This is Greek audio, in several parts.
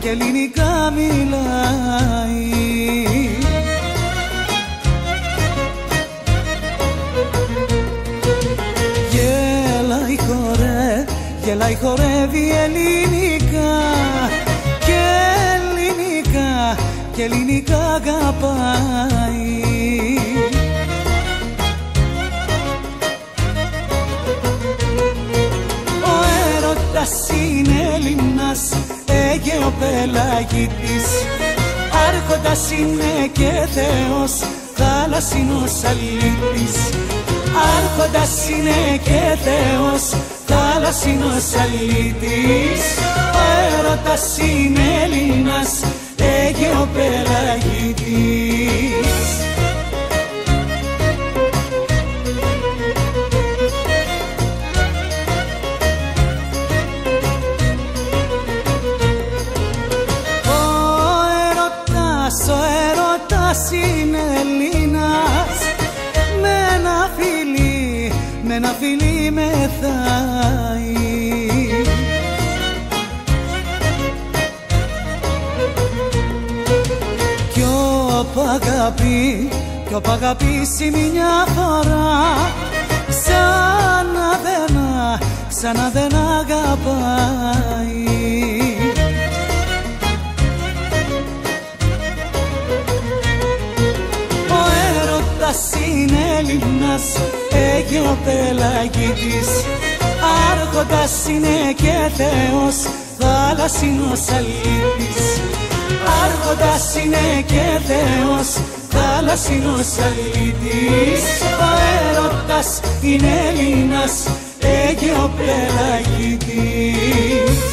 και ελληνικά μιλάει. Γελάει, χορεύει ελληνικά και ελληνικά και ελληνικά αγαπάει. Ο έρωτας είναι Έλληνας, Αίγαιο πελαγίτης, άρχοντας είναι και Θεός, θάλασσινος αλήτης. Άρχοντας είναι και Θεός, θάλασσινος αλήτης. Ο έρωτας είναι Έλληνας, Αίγαιο πελαγίτης. Ο έρωτας είναι Έλληνας, με ένα φιλί μεθάει. Κι ο παγαπήσει μια φορά, ξανά δεν αγαπάει. Ο έρωτας είναι Έλληνας, Αίγαιο πελαγίτης, άρχοντας είναι και Θεός, θάλασσινος αλήτης. Άρχοντας είναι και Θεός, θάλασσινος αλήτης. Ο έρωτας είναι Έλληνας, Αίγαιο πελαγίτης.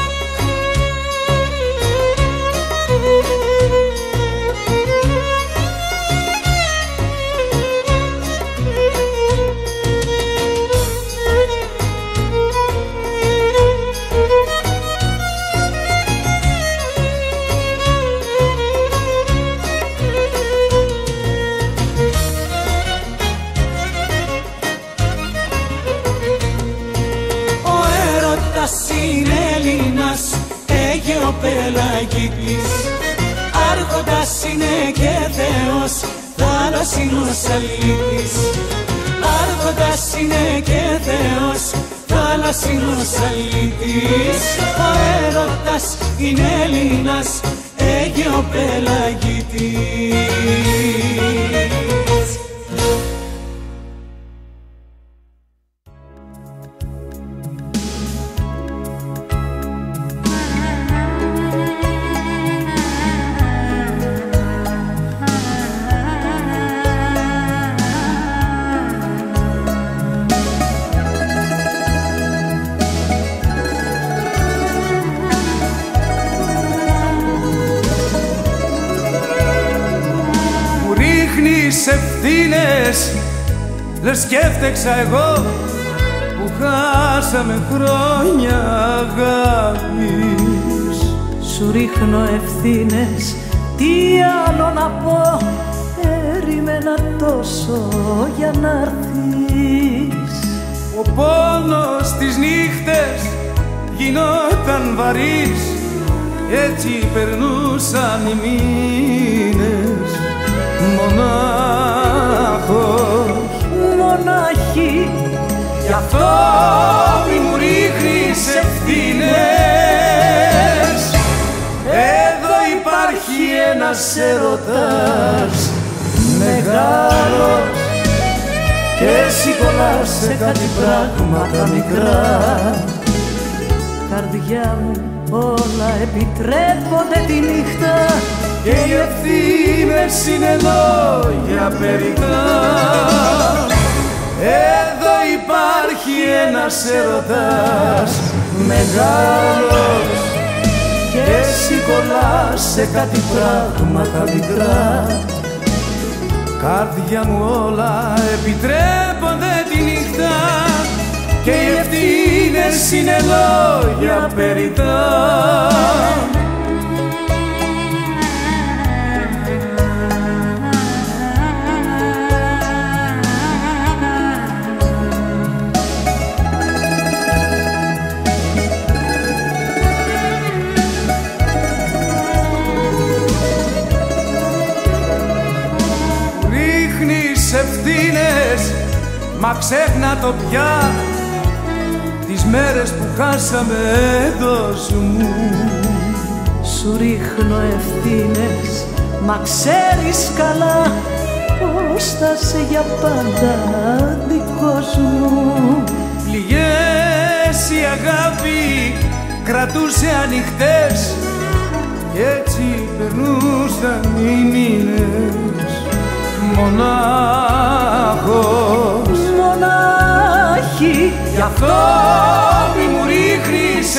Είναι Έλληνας, Αίγαιο πελαγίτης, άρχοντας είναι και Θεός, θάλασσινος αλήτης. Άρχοντας είναι και Θεός, θάλασσινος αλήτης. Ο έρωτας είναι Έλληνας, Αίγαιο πελαγίτης. Ευθύνες, λες κι έφτεξα εγώ που χάσαμε χρόνια αγάπης. Σου ρίχνω ευθύνες, τι άλλο να πω, περίμενα τόσο για να'ρθεις. Ο πόνος τις νύχτες γινόταν βαρύς, έτσι περνούσαν οι μήνες. Μονάχος, μονάχη, γι' αυτό μη μου ρίχνεις ευθύνες. Εδώ υπάρχει ένας έρωτας μεγάλος και εσύ κολλάς σε κάτι πράγματα μικρά. Καρδιά μου όλα επιτρέπονται τη νύχτα και οι ευθύνες είναι λόγια περιττά. Εδώ υπάρχει ένας έρωτας μεγάλος και εσύ κολλάς σε κάτι πράγματα μικρά. Καρδιά μου όλα επιτρέπονται τη νύχτα και οι ευθύνες είναι λόγια περιττά. ξέχνα το πια τις μέρες που χάσαμε εντός μου. Σου ρίχνω ευθύνες, μα ξέρεις καλά πως θα σε για πάντα δικός μου. Πληγές η αγάπη κρατούσε ανοιχτές κι έτσι περνούσαν οι μήνες. Μονάχος, μονάχη, γι' αυτό μη μου ρίχνεις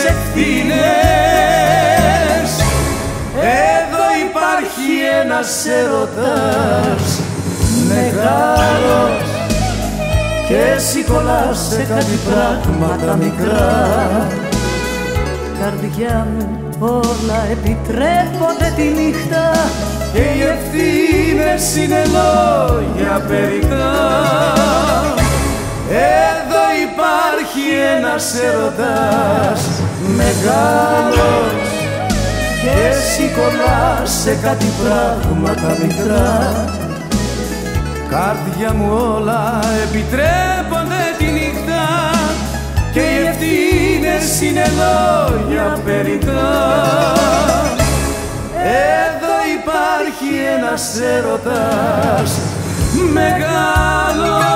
ευθύνες. Εδώ υπάρχει ένας έρωτας μεγάλος κι εσύ κολλάς σε κάτι πράγματα μικρά. Καρδιά μου όλα επιτρέπονται τη νύχτα και οι ευθύνες είναι λόγια περιτά. Εδώ υπάρχει ένας έρωτας μεγάλος και εσύ κολλάς σε κάτι πράγματα μικρά. Καρδιά μου όλα επιτρέπονται τη νύχτα και οι ευθύνες είναι λόγια περιτά. Εδώ υπάρχει ένας έρωτας μεγάλος.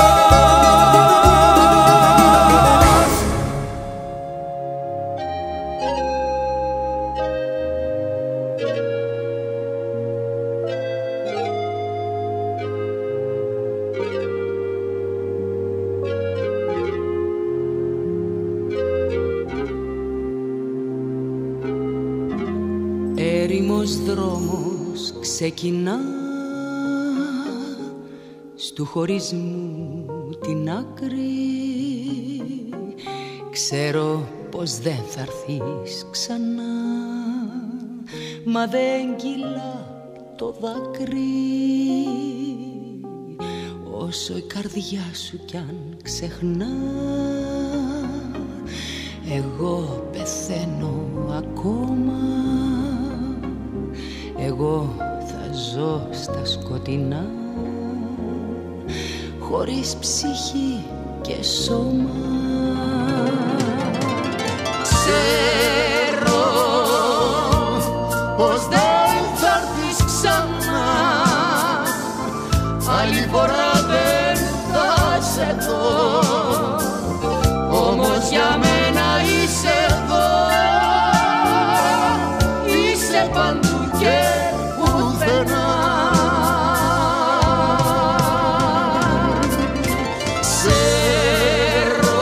Έρημος δρόμος ξεκινά στου χωρισμού την άκρη. Ξέρω πως δεν θα έρθεις ξανά, μα δεν κυλά το δάκρυ. Όσο η καρδιά σου κι αν ξεχνά, εγώ πεθαίνω ακόμα. Εγώ θα ζω στα σκοτεινά, χωρίς ψυχή και σώμα. Ξέρω πως δεν θα έρθεις ξανά, άλλη φορά δεν θα σε δω, όμως για μένα είσαι εδώ, είσαι παντού και πουθενά. Ξέρω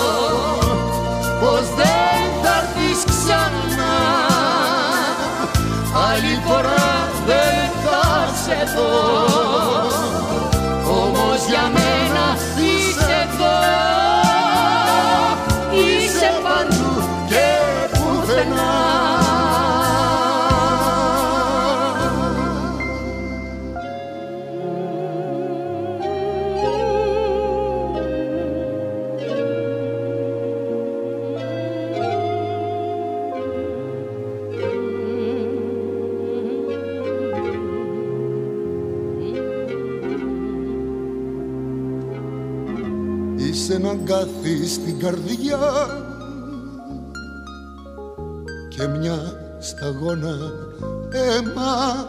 πως δεν θα έρθεις ξανά, άλλη φορά δεν θα σε δω, όμως για μένα είσαι εδώ, είσαι παντού και πουθενά. Είσαι ένα αγκάθι στην καρδιά και μια σταγόνα αίμα,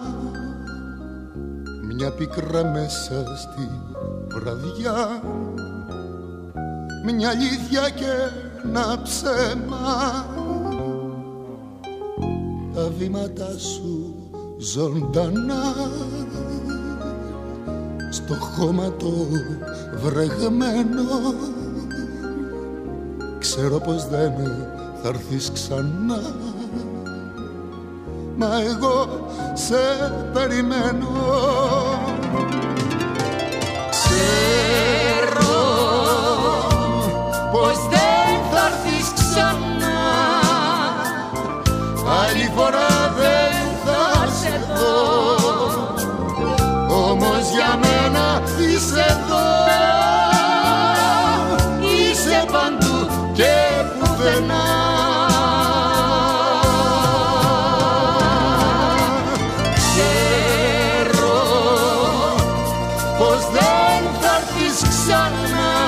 μια πίκρα μέσα στη βραδιά, μια αλήθεια και ένα ψέμα. Τα βήματα σου ζωντανά στο χώμα το βρεγμένο, ξέρω πως δεν θα έρθεις ξανά, μα εγώ σε περιμένω. Ξέρω πως δεν θα έρθεις ξανά, άλλη φορά δεν θα σε δω, όμως για μένα είσαι εδώ, είσαι παντού και πουθενά. Ξέρω πως δεν θα έρθεις ξανά,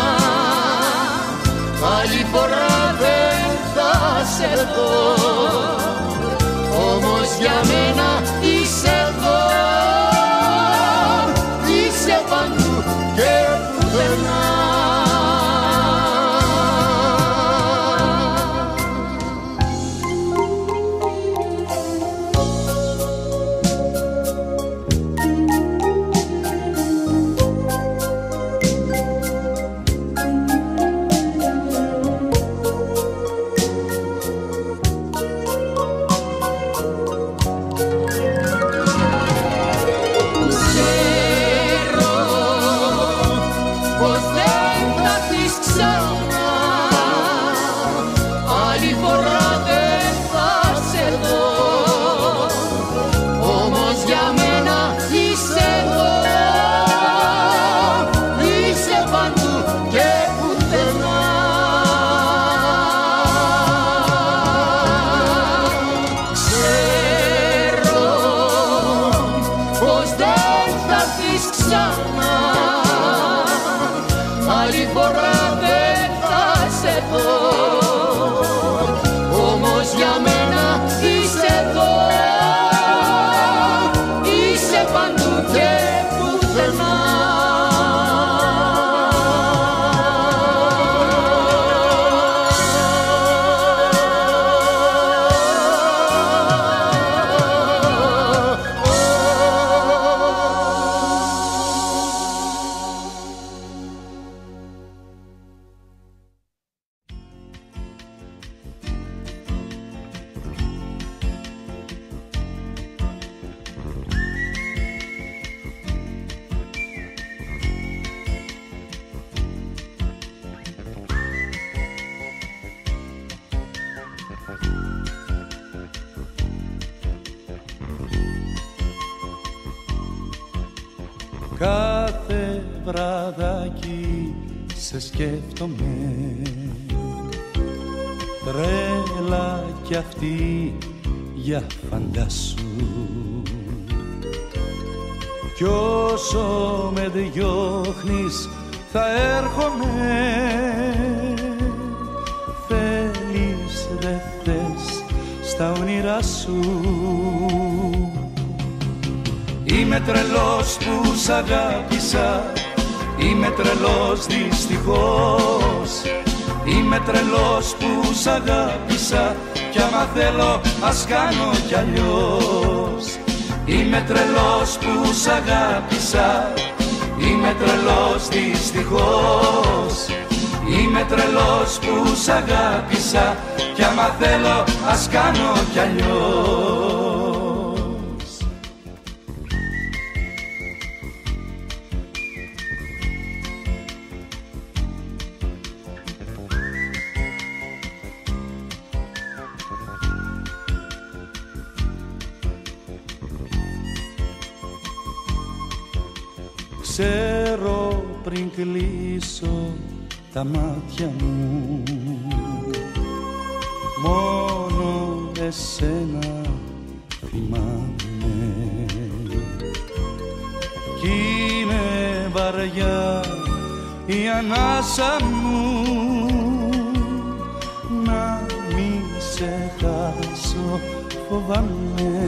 για μένα είσαι εδώ, είσαι παντού και πουθενά. Κάθε βραδάκι σε σκέφτομαι, τρέλα κι αυτή για φαντάσου. Κι όσο με διώχνεις θα έρχομαι, θέλεις δε θες στα όνειρά σου. Είμαι τρελός που σ' αγάπησα, είμαι τρελός δυστυχώς. Είμαι τρελός που σ' αγάπησα κι άμα θέλω ας κάνω κι αλλιώς. Είμαι τρελός που σ' αγάπησα, είμαι τρελός δυστυχώς. Είμαι τρελός που σ' αγάπησα κι άμα θέλω ας κάνω κι αλλιώς. Ξέρω πριν κλείσω τα μάτια μου, μόνο εσένα θυμάμαι. Κι είναι βαριά η ανάσα μου, να μη σε χάσω φοβάμαι.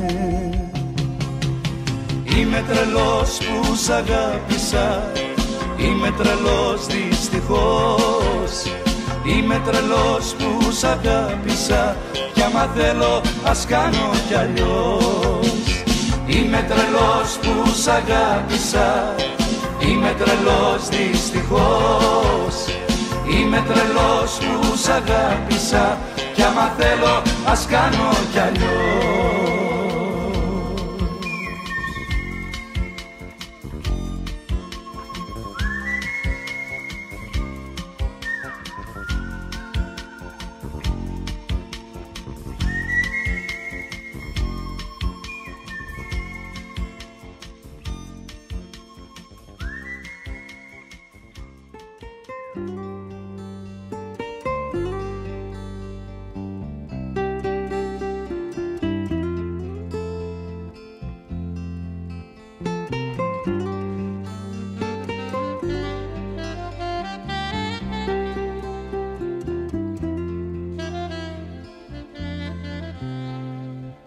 Είμαι τρελός που σ' αγάπησα, είμαι τρελός δυστυχώς. Είμαι τρελός που σ' αγάπησα κι άμα θέλω ας κάνω κι αλλιώς. Είμαι τρελός που σ' αγάπησα, είμαι τρελός δυστυχώς. Είμαι τρελός που σ' αγάπησα κι άμα θέλω ας κάνω κι αλλιώς.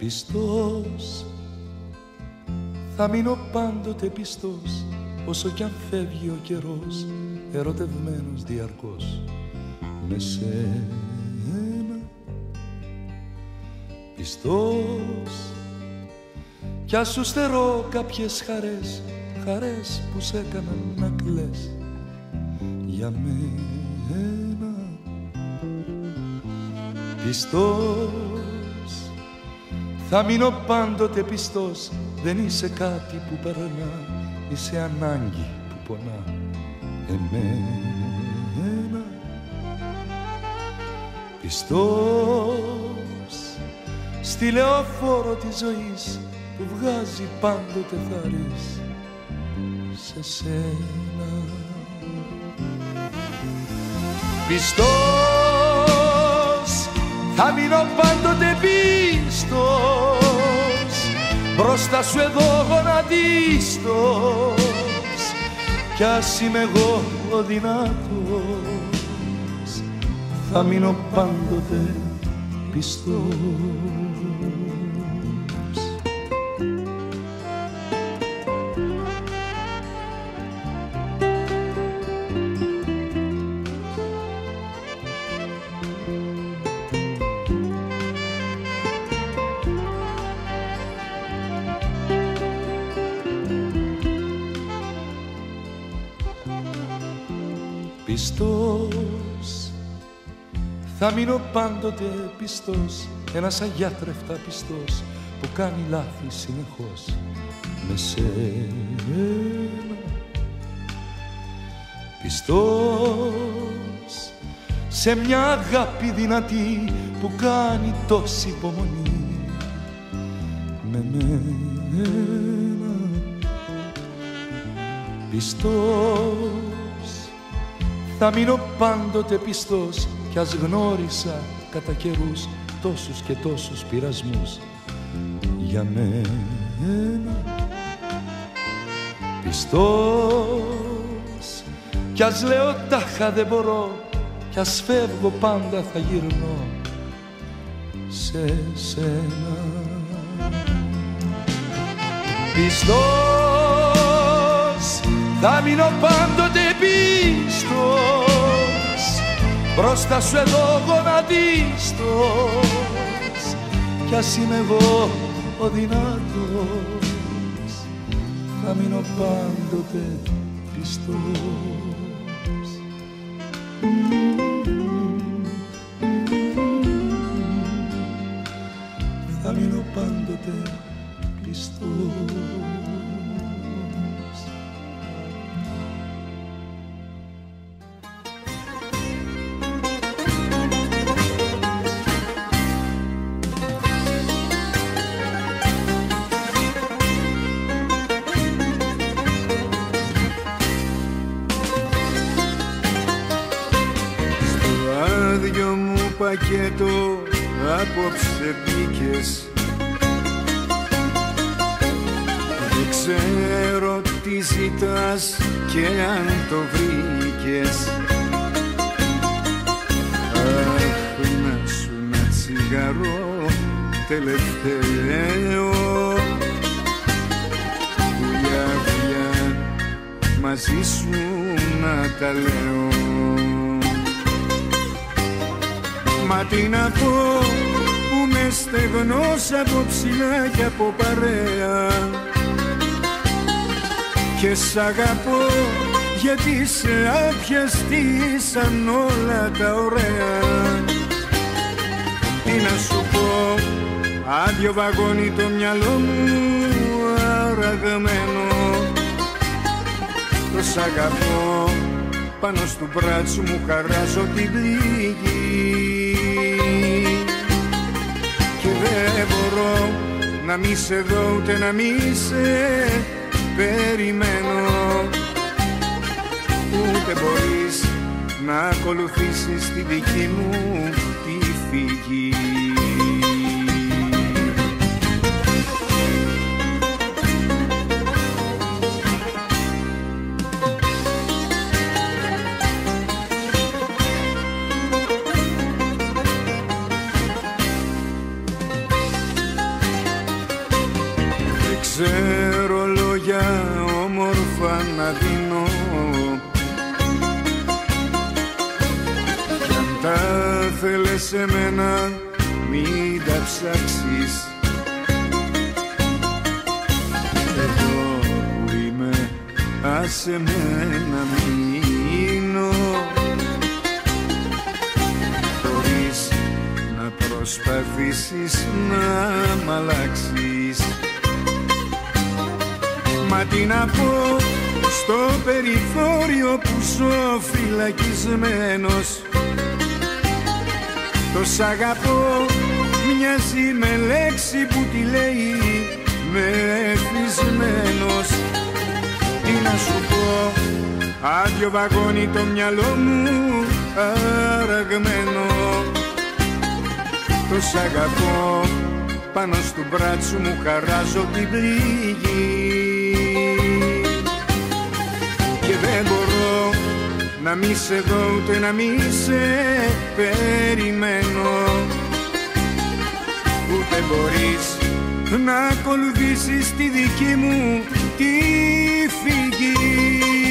Πιστός, θα μείνω πάντοτε πιστός, όσο κι αν φεύγει ο καιρός, ερωτευμένος διαρκώς με σένα. Πιστός, κι ας σου στερώ κάποιες χαρές, χαρές που σ' έκαναν να κλαις για μένα. Πιστός, θα μείνω πάντοτε πιστός, δεν είσαι κάτι που περνά, είσαι ανάγκη που πονά εμένα. Πιστός, στη λεωφόρο της ζωής που βγάζει πάντοτε θάρρης σε σένα. Πιστός, θα μείνω πάντοτε πίστος, μπροστά σου εδώ γονατίστος, κι ας είμαι εγώ ο δυνατός, θα μείνω πάντοτε πιστός. Πιστός, θα μείνω πάντοτε πιστός, ένας αγιάτρευτα πιστός που κάνει λάθη συνεχώς με σένα. Πιστός, σε μια αγάπη δυνατή που κάνει τόση υπομονή με μένα. Πιστός, θα μείνω πάντοτε πιστός, κι ας γνώρισα κατά καιρούς τόσους και τόσους πειρασμούς για μένα. Πιστός, κι ας λέω τάχα δεν μπορώ, κι ας φεύγω πάντα θα γυρνώ σε σένα. Πιστός, θα μείνω πάντοτε πίστος, μπροστά σου εδώ γονατίστος, κι ας είμαι εγώ ο δυνατός, θα μείνω πάντοτε πιστός. Θα μείνω πάντοτε πιστός. Πακέτο απόψε μπήκες, δεν ξέρω τι ζητάς και αν το βρήκες. Αχ, να σου ένα τσιγαρό τελευταίο, βουλιά μαζί σου να τα λέω. Μα τι να πω που με στεγνός από ψηλά και από παρέα, και σ' αγαπώ γιατί σε άπιαστήσαν όλα τα ωραία. Τι να σου πω, άδειο βαγόνι το μυαλό μου αραγμένο, το σ' αγαπώ πάνω στο μπράτσο μου χαράζω την πληγή. Και δεν μπορώ να μη σε δω ούτε να μη σε περιμένω, ούτε μπορείς να ακολουθήσεις τη δική μου τη φυγή. ξέρω λόγια όμορφα να δίνω κι αν τα θέλες εμένα μην τα ψάξεις. Εδώ που είμαι άσε με να μείνω χωρίς να προσπαθήσεις να μ' αλλάξεις. Μα τι να πω στο περιθώριο που ζω φυλακισμένος. Το σ' αγαπώ μοιάζει με λέξη που τη λέει μεθυσμένος. Τι να σου πω, άδειο βαγόνι το μυαλό μου αραγμένο. Το σ' αγαπώ πάνω στο μπράτσο μου χαράζω την πληγή και δεν μπορώ να μη σε δω ούτε να μη σε περιμένω. Ούτε μπορείς να ακολουθήσεις τη δική μου τη φυγή.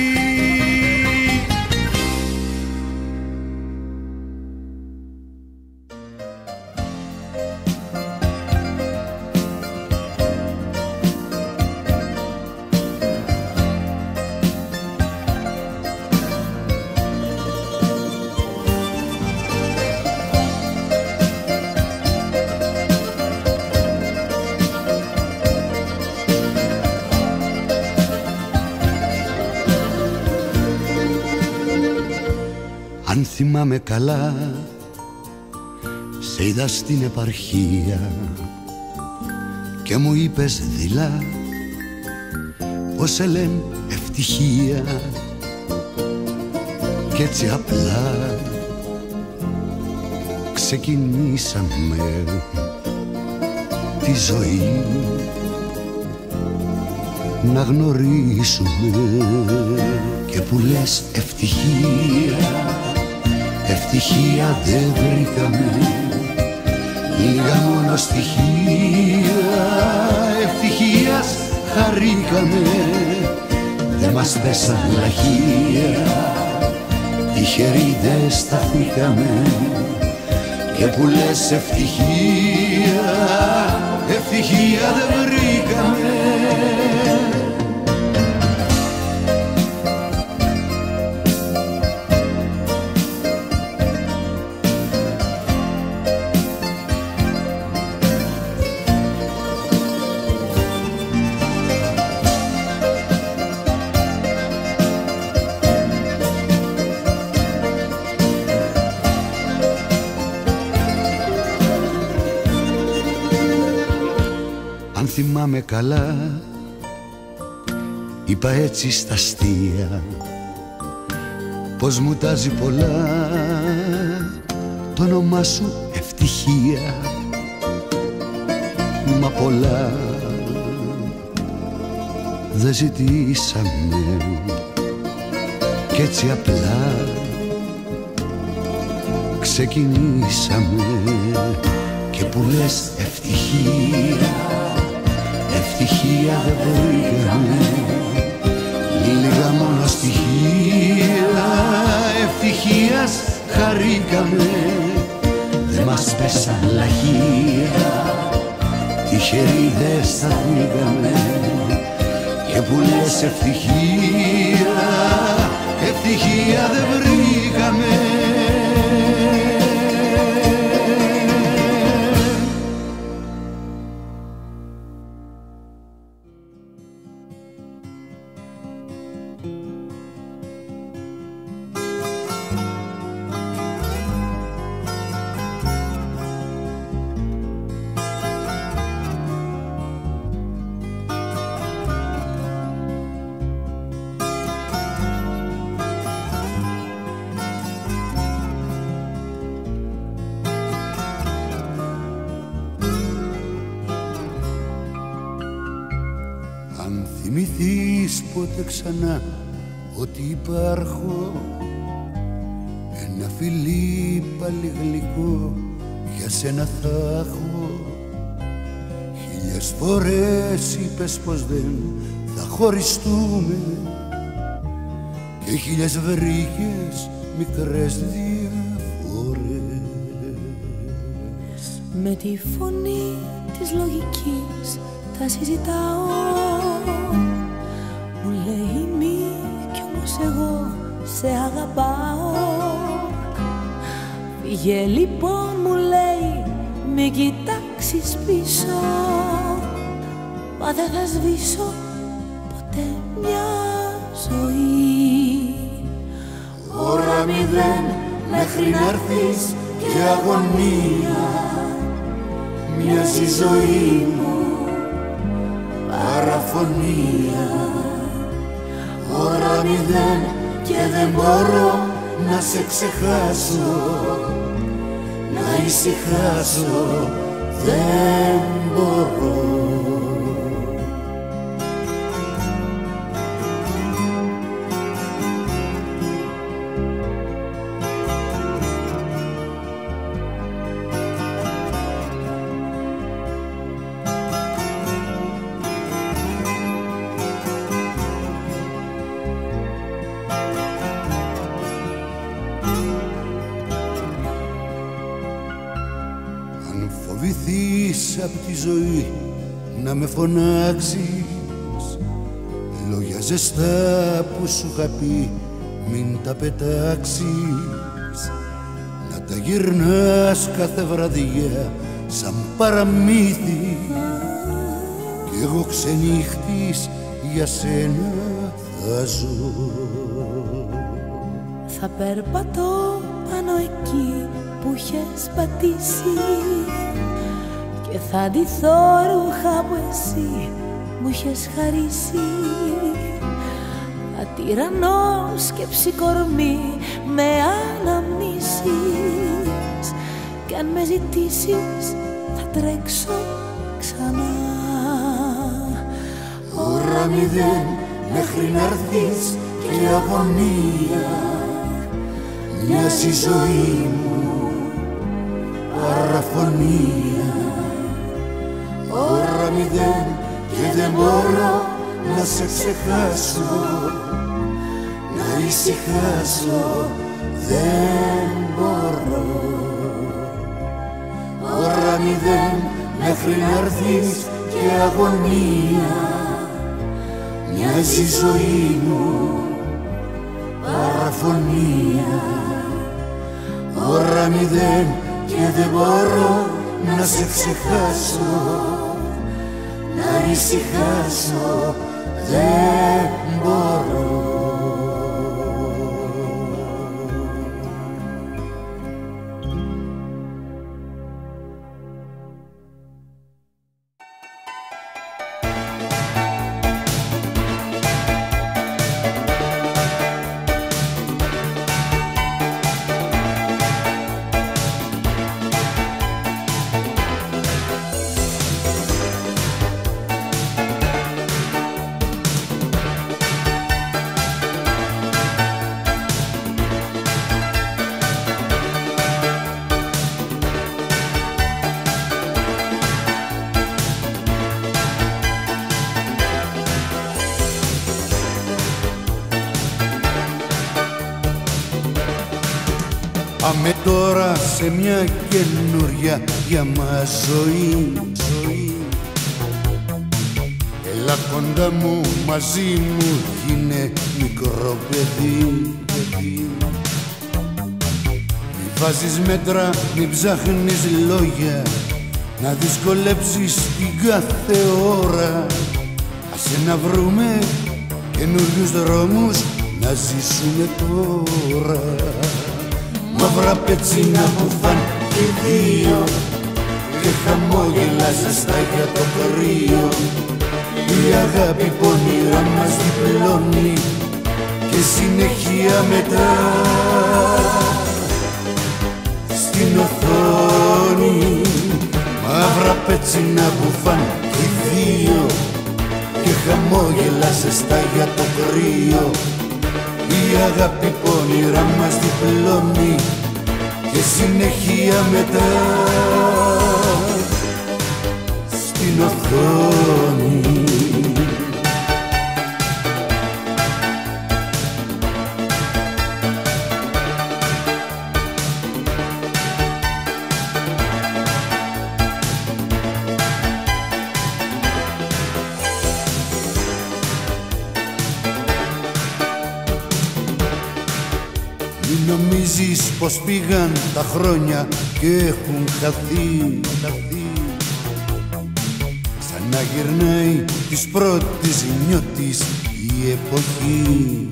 Αν θυμάμαι καλά, σε είδα στην επαρχία και μου είπες δειλά πως σε λένε ευτυχία κι έτσι απλά ξεκινήσαμε τη ζωή να γνωρίσουμε. Και που λες ευτυχία, ευτυχία δεν βρήκαμε, λίγα μόνο στοιχεία ευτυχίας χαρήκαμε. Δεν μας πέσαν λαχεία, τυχεροί δεν σταθήκαμε. Και που λες ευτυχία, ευτυχία δεν βρήκαμε. Αν θυμάμαι καλά, είπα έτσι στα αστεία πως μου τάζει πολλά το όνομά σου ευτυχία. Μα πολλά δεν ζητήσαμε κι έτσι απλά ξεκινήσαμε. Και που λες ευτυχία, ευτυχία δεν βρήκαμε, λίγα μόνο στοιχεία ευτυχίας χαρήκαμε. Δεν μας πέσαν λαχεία, τυχεροί δεν σταθήκαμε. Και που λες ευτυχία, ευτυχία δεν βρήκαμε. Αν θυμηθείς ποτέ ξανά ότι υπάρχω, ένα φιλί πάλι γλυκό για σένα θα έχω. Χίλιες φορές είπες πως δεν θα χωριστούμε και χίλιες βρήκες μικρές διαφορές. Με τη φωνή της λογικής θα συζητάω. Μου λέει μη κι όμως εγώ σε αγαπάω. Φύγε λοιπόν μου λέει μη κοιτάξεις πίσω, μα δεν θα σβήσω ποτέ μια ζωή. Ώρα μηδέν μέχρι να'ρθείς και αγωνία μοιάζει η ζωή μου παραφωνία. Ώρα μηδέν και δεν μπορώ να σε ξεχάσω, να ησυχάσω δεν μπορώ. Απ' τη ζωή να με φωνάξεις, λόγια ζεστά που σου είχα πει μην τα πετάξεις, να τα γυρνάς κάθε βραδιά σαν παραμύθι κι εγώ ξενύχτης για σένα θα ζω. Θα περπατώ πάνω εκεί που είχες πατήσει και θα ντυθώ ρούχα που εσύ μου είχες χαρίσει. Θα τυραννώ σκέψη κορμί με αναμνήσεις κι αν με ζητήσεις θα τρέξω ξανά. Ώρα μηδέν μέχρι να'ρθείς και αγωνία μοιάζει η ζωή μου παραφωνία. Ώρα μηδέν και δεν μπορώ να σε ξεχάσω, να ησυχάσω δεν μπορώ. Ώρα μηδέν μέχρι να'ρθείς και αγωνία μοιάζει η ζωή μου παραφωνία. Ώρα μηδέν και δεν μπορώ να σε ξεχάσω, να ησυχάσω δεν μπορώ. Πάμε τώρα σε μια καινούρια για μας ζωή. Έλα κοντά μου, μαζί μου, γίνε μικρό παιδί. Μη βάζεις μέτρα, μη ψάχνεις λόγια, να δυσκολέψεις την κάθε ώρα. Άσε να βρούμε καινούριους δρόμους, να ζήσουμε τώρα. Μαύρα πετσίνα που φαν και δύο και χαμόγελα ζεστά για το κρύο. Η αγάπη πονηρά μας διπλώνει και συνεχεία μετά στην οθόνη. Μαύρα πετσίνα που φαν και δύο και χαμόγελα ζεστά για το κρύο. Η αγάπη πονηρά μας διπλώνει και συνεχεία μετά στην στην οθόνη. Νομίζεις πως πήγαν τα χρόνια και έχουν χαθεί, σαν να γυρνάει της πρώτης νιώτης η εποχή.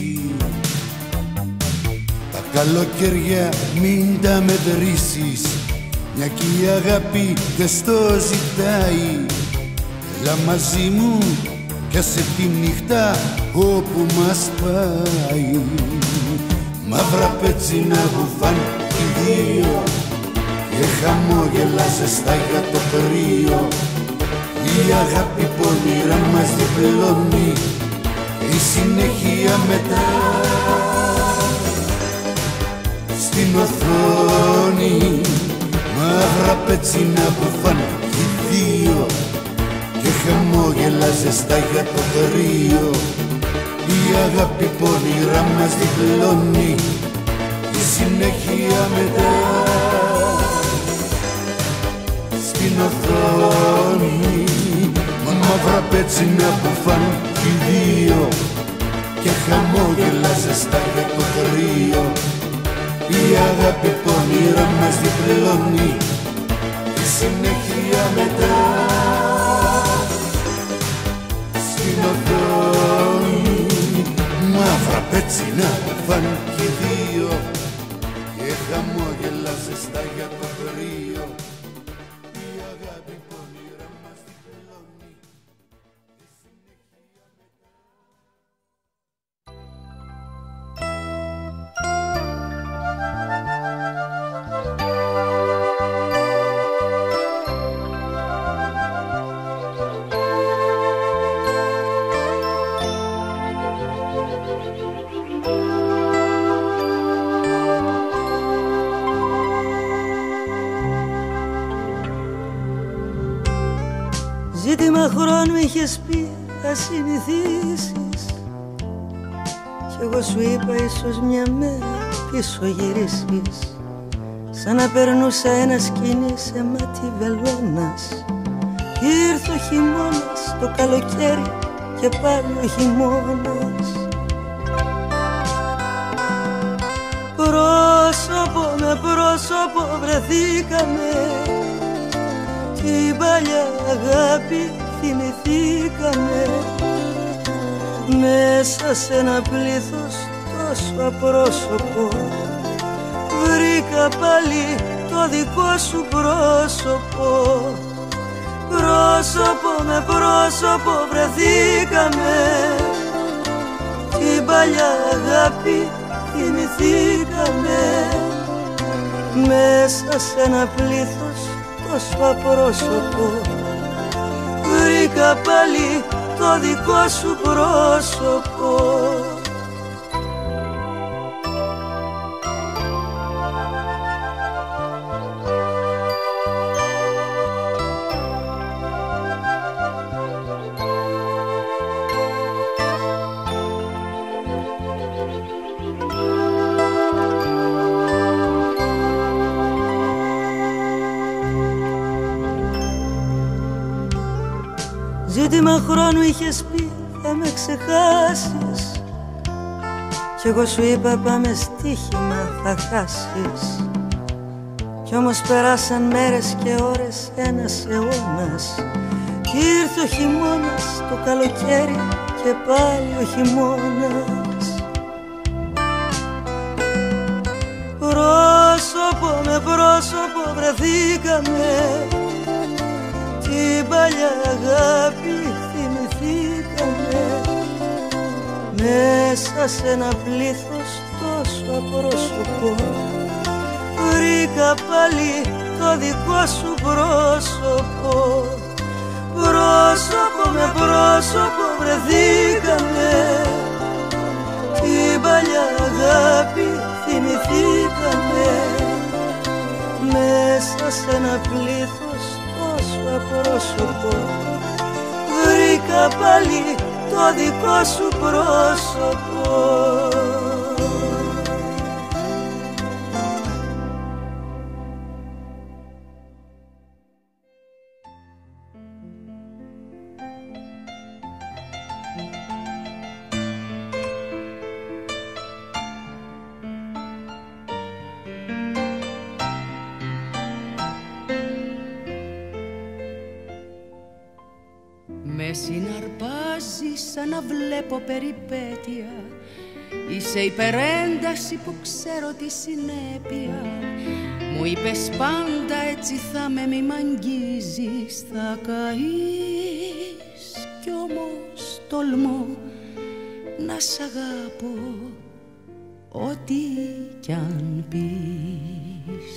Τα καλοκαίρια μην τα μετρήσεις, μια κι η αγάπη δεν στο ζητάει. Έλα μαζί μου κι άσε τη νύχτα όπου μας πάει. Μαύρα πετσίνα γουφάν οι δύο και χαμόγελα ζεστά για το κρύο. Η αγάπη πονηρά μας διπλώνει και η συνέχεια μετά. Στην οθόνη μαύρα πετσίνα γουφάν οι δύο και χαμόγελα ζεστά για το κρύο. Η αγάπη πονηρά μας διπλώνει, η συνέχεια μετά. Στην οθόνη μαύρα πετσίνα που φαν οι δύο και χαμόγελα ζεστά για το κρύο. Η αγάπη πονηρά μας διπλώνει, η συνέχεια μετά. Στην οθόνη μαύρα πετσίνα φαν και δύο και χαμόγελα ζεστά για το κρύο. Η αγάπη πονηρά μας διπλώνει, η συνέχεια μετά. Ζήτημα χρόνου είχες πει θα συνηθίσεις κι εγώ σου είπα ίσως μια μέρα πίσω γυρίσεις. Σαν να περνούσα ένα σκηνή σε μάτι βελόνας. Ήρθε ο χειμώνας, το καλοκαίρι και πάλι ο χειμώνας. Πρόσωπο με πρόσωπο βρεθήκαμε, την παλιά αγάπη θυμηθήκαμε. Μέσα σε ένα πλήθος τόσο απρόσωπο βρήκα πάλι το δικό σου πρόσωπο. Πρόσωπο με πρόσωπο βρεθήκαμε, την παλιά αγάπη θυμηθήκαμε. Μέσα σε ένα πλήθος τόσο απρόσωπο βρήκα πάλι το δικό σου πρόσωπο. Ζήτημα χρόνου είχες πει θα με ξεχάσεις κι εγώ σου είπα πάμε στοίχημα θα χάσεις. Κι όμως περάσαν μέρες και ώρες, ένας αιώνας. Ήρθε ο χειμώνας, το καλοκαίρι και πάλι ο χειμώνας. Πρόσωπο με πρόσωπο βρεθήκαμε, την παλιά αγάπη θυμηθήκαμε. Μέσα σε ένα πλήθος τόσο απρόσωπο βρήκα πάλι το δικό σου πρόσωπο. Πρόσωπο με πρόσωπο βρεθήκαμε, την παλιά αγάπη θυμηθήκαμε. Μέσα σε ένα πλήθος τόσο πρόσωπο, βρήκα πάλι το δικό σου πρόσωπο. Με συναρπάζει σαν να βλέπω περιπέτεια. Είσαι υπερένταση που ξέρω τη συνέπεια. Μου είπες πάντα έτσι θα με, μη μ' αγγίζεις, θα καείς. Κι όμως τολμώ να σ' αγάπω ό,τι κι αν πεις.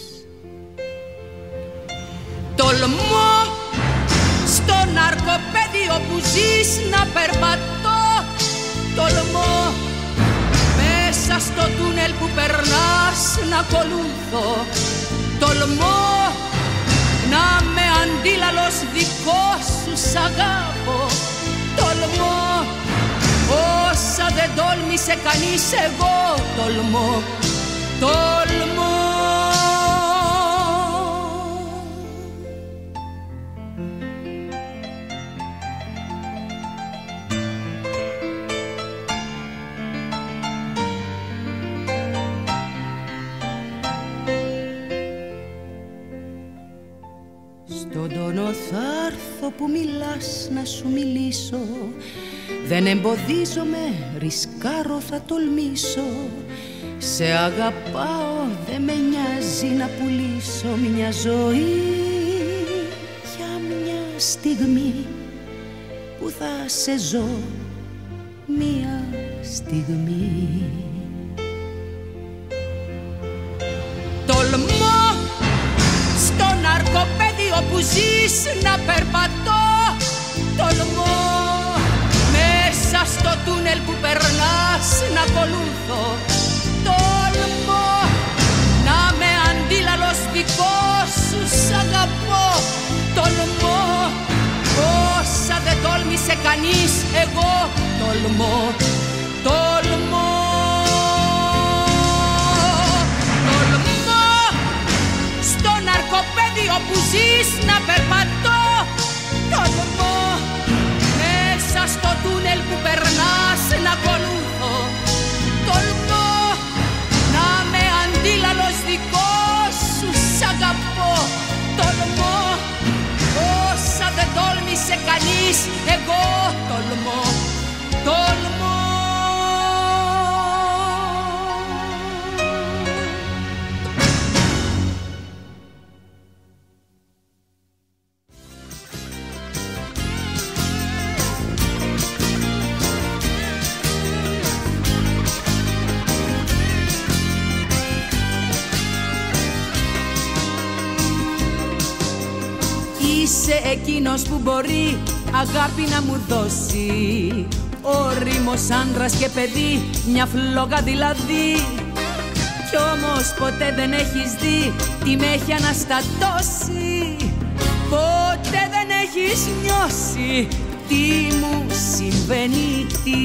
Τολμώ στο ναρκοπέδιο που ζεις να περπατώ. Τολμώ μέσα στο τούνελ που περνάς να ακολουθώ. Τολμώ να με αντίλαλος δικός σου σ' αγάπω. Τολμώ όσα δεν τόλμησε κανείς, εγώ τολμώ. Τολμώ. Στον τόνο θα έρθω που μιλάς να σου μιλήσω. Δεν εμποδίζομαι, ρισκάρω, θα τολμήσω. Σε αγαπάω, δεν με νοιάζει να πουλήσω μια ζωή για μια στιγμή που θα σε ζω μια στιγμή. Τολμώ στο ναρκοπέδιο που ζεις να περπατώ. Τολμώ μέσα στο τούνελ που περνάς να ακολουθώ. Τολμώ να με αντίλαλος δικός σου σ' αγαπώ. Τολμώ όσα δεν τόλμησε κανείς, εγώ τολμώ. Τολμώ. Στο ναρκοπέδιο που ζεις να περπατώ. Τολμώ μέσα στο τούνελ που περνάς να ακολουθώ. Τολμώ να με αντίλαλος δικός σου σ' αγαπώ. Τολμώ όσα δεν τόλμησε κανείς, εγώ τολμώ. Τολμώ. Είσαι εκείνος που μπορεί αγάπη να μου δώσει. Όριμος άντρας και παιδί, μια φλόγα δηλαδή. Κι όμως ποτέ δεν έχεις δει τι με έχει αναστατώσει. Ποτέ δεν έχεις νιώσει τι μου συμβαίνει, τι.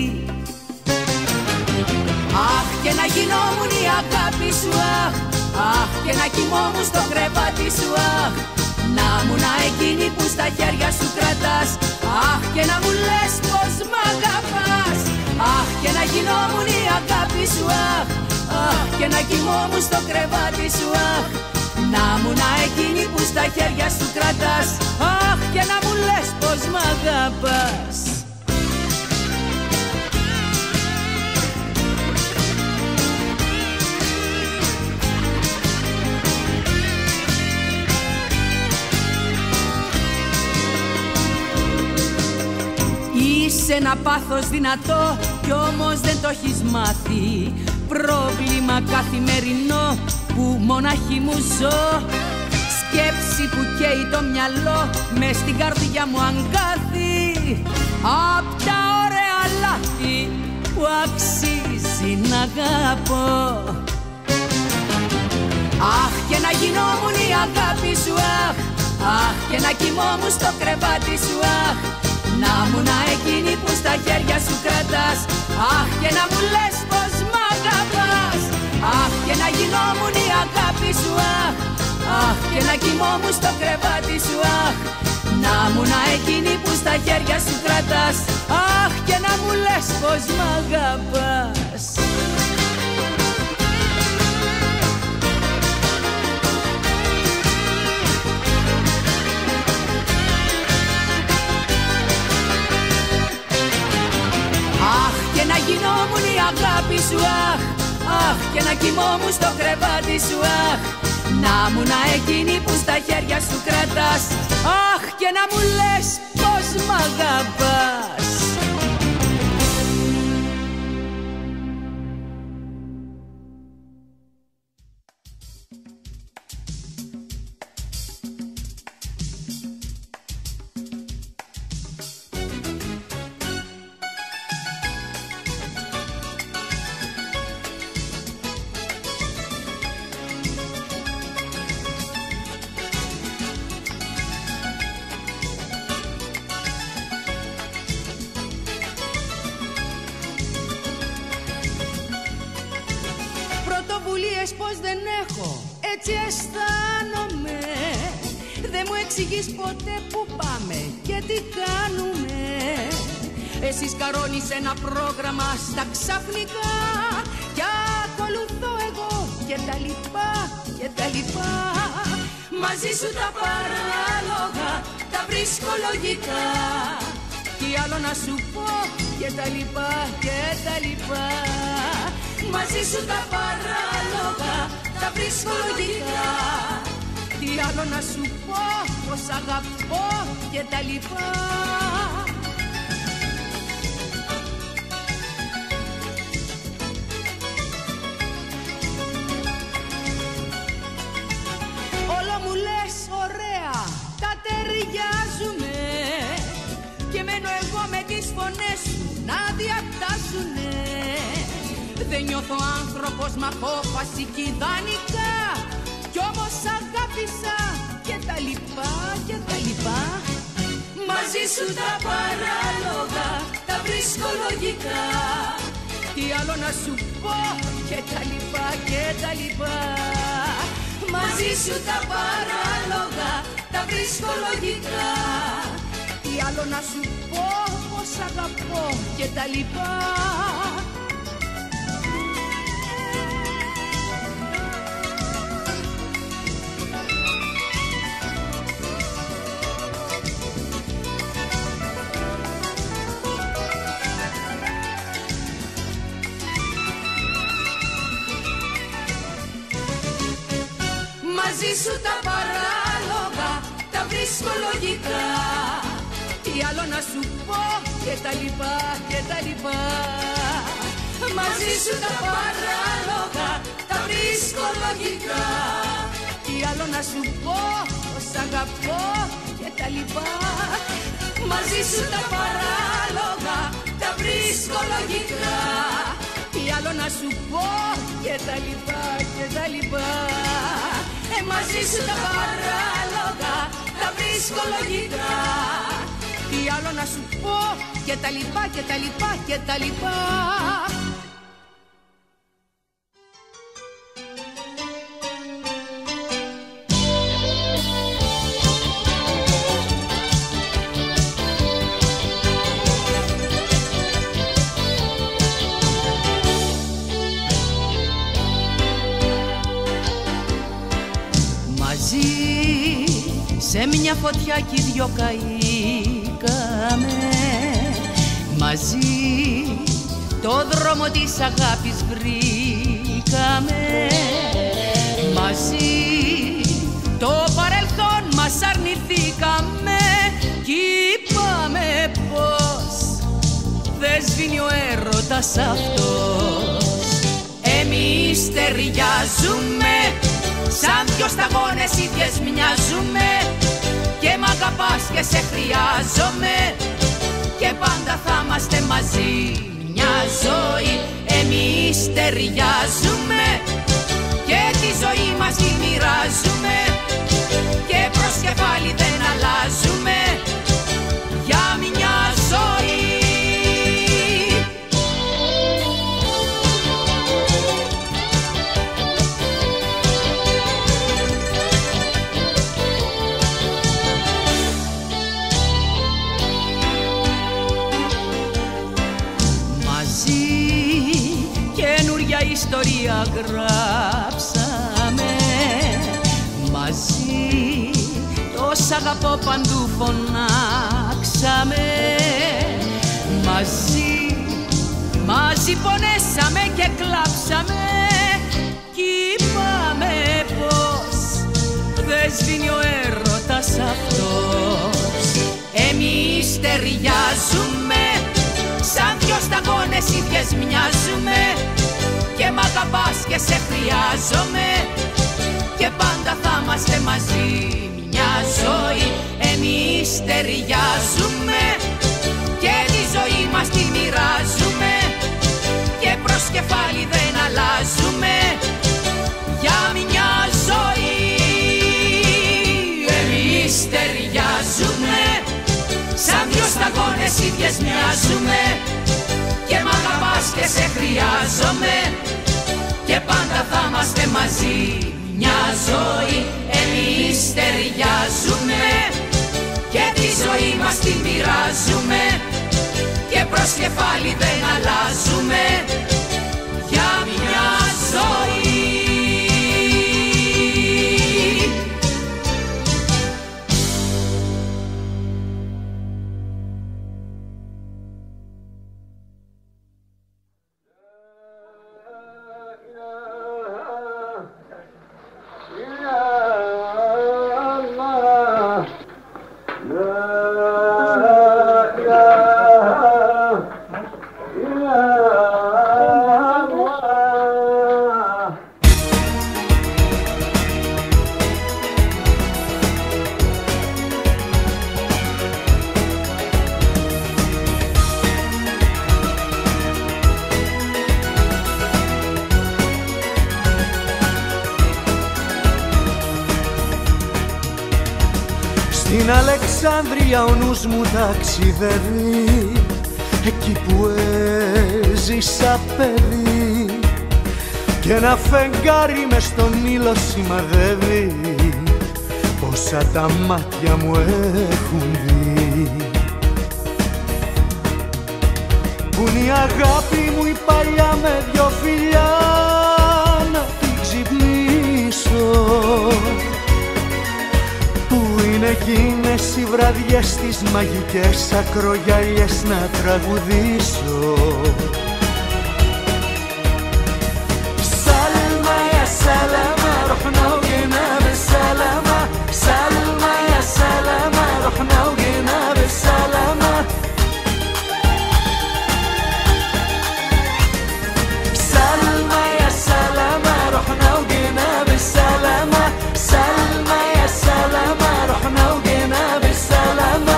Αχ, και να γινόμουν η αγάπη σου, αχ. Αχ, και να κοιμόμουν στο κρεβάτι σου, αχ. Να μουνα εκείνη που στα χέρια σου κρατάς. Αχ, και να μου λες πως μ' αγαπάς. Αχ, και να γινόμουν η αγάπη σου, αχ. Αχ, και να κοιμόμουν στο κρεβάτι σου, αχ. Να μουνα εκείνη που στα χέρια σου κρατάς. Αχ, και να μου λες πως μ' αγαπάς. Είσαι ένα πάθος δυνατό κι όμως δεν το έχεις μάθει. Πρόβλημα καθημερινό που μονάχη μου ζω. Σκέψη που καίει το μυαλό, μες στην καρδιά μου αγκάθει. Απ' τα ωραία λάθη που αξίζει να αγαπώ. Αχ, και να γινόμουν η αγάπη σου, αχ. αχ, και να κοιμόμουν στο κρεβάτι σου, αχ, να μουνα εκείνη που στα χέρια σου κρατάς, αχ, και να μου λες πως μ' αγαπάς, αχ, και να γινόμουν η αγάπη σου, αχ, αχ, και να κοιμόμουν στο κρεβάτι σου, αχ, να μουνα εκείνη που στα χέρια σου κρατάς, αχ, και να μου λες πως μ' αγαπάς. Αχ, και να γινόμουν η αγάπη σου, αχ, αχ, και να κοιμόμουν στο κρεβάτι σου, αχ, να μουνα εκείνη που στα χέρια σου κρατάς, αχ, και να μου λες πως μ' αγαπάς. Πως δεν έχω, έτσι αισθάνομαι. Δεν μου εξηγείς ποτέ που πάμε και τι κάνουμε. Εσύ σκαρώνεις ένα πρόγραμμα στα ξαφνικά κι ακολουθώ εγώ και τα λοιπά και τα λοιπά. Μαζί σου τα παράλογα τα βρίσκω λογικά. Τι άλλο να σου πω και τα λοιπά και τα λοιπά. Μαζί σου τα παράλογα τα βρίσκω λογικά. Τι άλλο να σου πω, πως αγαπώ και τα λοιπά. Όλο μου λες ωραία, τα ταιριάζουμε. Και μένω εγώ με τις φωνές σου να διατάσσουνε. Δεν νιώθω άνθρωπος μ' απόφαση κι ιδανικά. Κι όμως αγάπησα και τα λοιπά και τα λοιπά. Μαζί σου τα παράλογα τα βρίσκω λογικά. Τι άλλο να σου πω και τα λοιπά και τα λοιπά. Μαζί σου τα παράλογα τα βρίσκω λογικά. Τι άλλο να σου πω, πως αγαπώ και τα λοιπά. Μαζί σου τα παράλογα τα βρίσκω λογικά. Τι άλλο να σου πω και τα λοιπά και τα λοιπά. Μαζί σου τα παράλογα τα βρίσκω λογικά. Τι άλλο να σου πω, πως αγαπώ και τα λοιπά. Μαζί σου τα παράλογα τα βρίσκω λογικά. Τι άλλο να σου πω και τα λοιπά και τα λοιπά. Μαζί σου τα παράλογα τα βρίσκω λογικά. Τι άλλο να σου πω και τα λοιπά και τα λοιπά και τα λοιπά. Σε μια φωτιά κι οι δυο καήκαμε. Μαζί το δρόμο της αγάπης βρήκαμε. Μαζί το παρελθόν μας αρνηθήκαμε. Κι είπαμε πως δεν σβήνει ο έρωτας αυτός. Εμείς ταιριάζουμε, σαν δυο σταγόνες ίδιες μοιάζουμε. Και μ' αγαπάς και σε χρειάζομαι. Και πάντα θα είμαστε μαζί μια ζωή. Εμείς ταιριάζουμε και τη ζωή μας τη μοιράζουμε. Και προς κεφάλι αλλάζουμε για μια ζωή. Ιστορία γράψαμε μαζί, τόσα αγαπώ παντού φωνάξαμε μαζί, μαζί πονέσαμε και κλάψαμε κι είπαμε πως δεν σβήνει ο έρωτας αυτός. Εμείς ταιριάζουμε σαν δυο σταγόνες ίδιες μοιάζουμε και μ' αγαπάς και σε χρειάζομαι και πάντα θα είμαστε μαζί μια ζωή. Εμείς ταιριάζουμε και τη ζωή μας τη μοιράζουμε και προς κεφάλι δεν αλλάζουμε για μια ζωή. Εμείς ταιριάζουμε σαν δυο σταγόνες ίδιες μοιάζουμε και μ' αγαπάς και σε χρειάζομαι και πάντα θα είμαστε μαζί μια ζωή. Εμείς ταιριάζουμε και τη ζωή μας τη μοιράζουμε και προς κεφάλι δεν αλλάζουμε για μια ζωή. Στην Αλεξάνδρεια ο νους μου ταξιδεύει, εκεί που έζησα παιδί, και ένα φεγγάρι μες στον ήλιο σημαδεύει όσα τα μάτια μου έχουν δει. Που είναι η αγάπη μου η παλιά με δυο φιλιά να την ξυπνήσω, είναι εκείνες οι βραδιές τις μαγικές ακρογιαλιές να τραγουδήσω. Σάλμα για σάλαμα ροχνα وجينا بالسلامة, سلمى يا سلامة رحنا وجينا بالسلامة. سلمى يا سلامة رحنا وجينا بالسلامة, سلمى يا سلامة رحنا وجينا بالسلامة.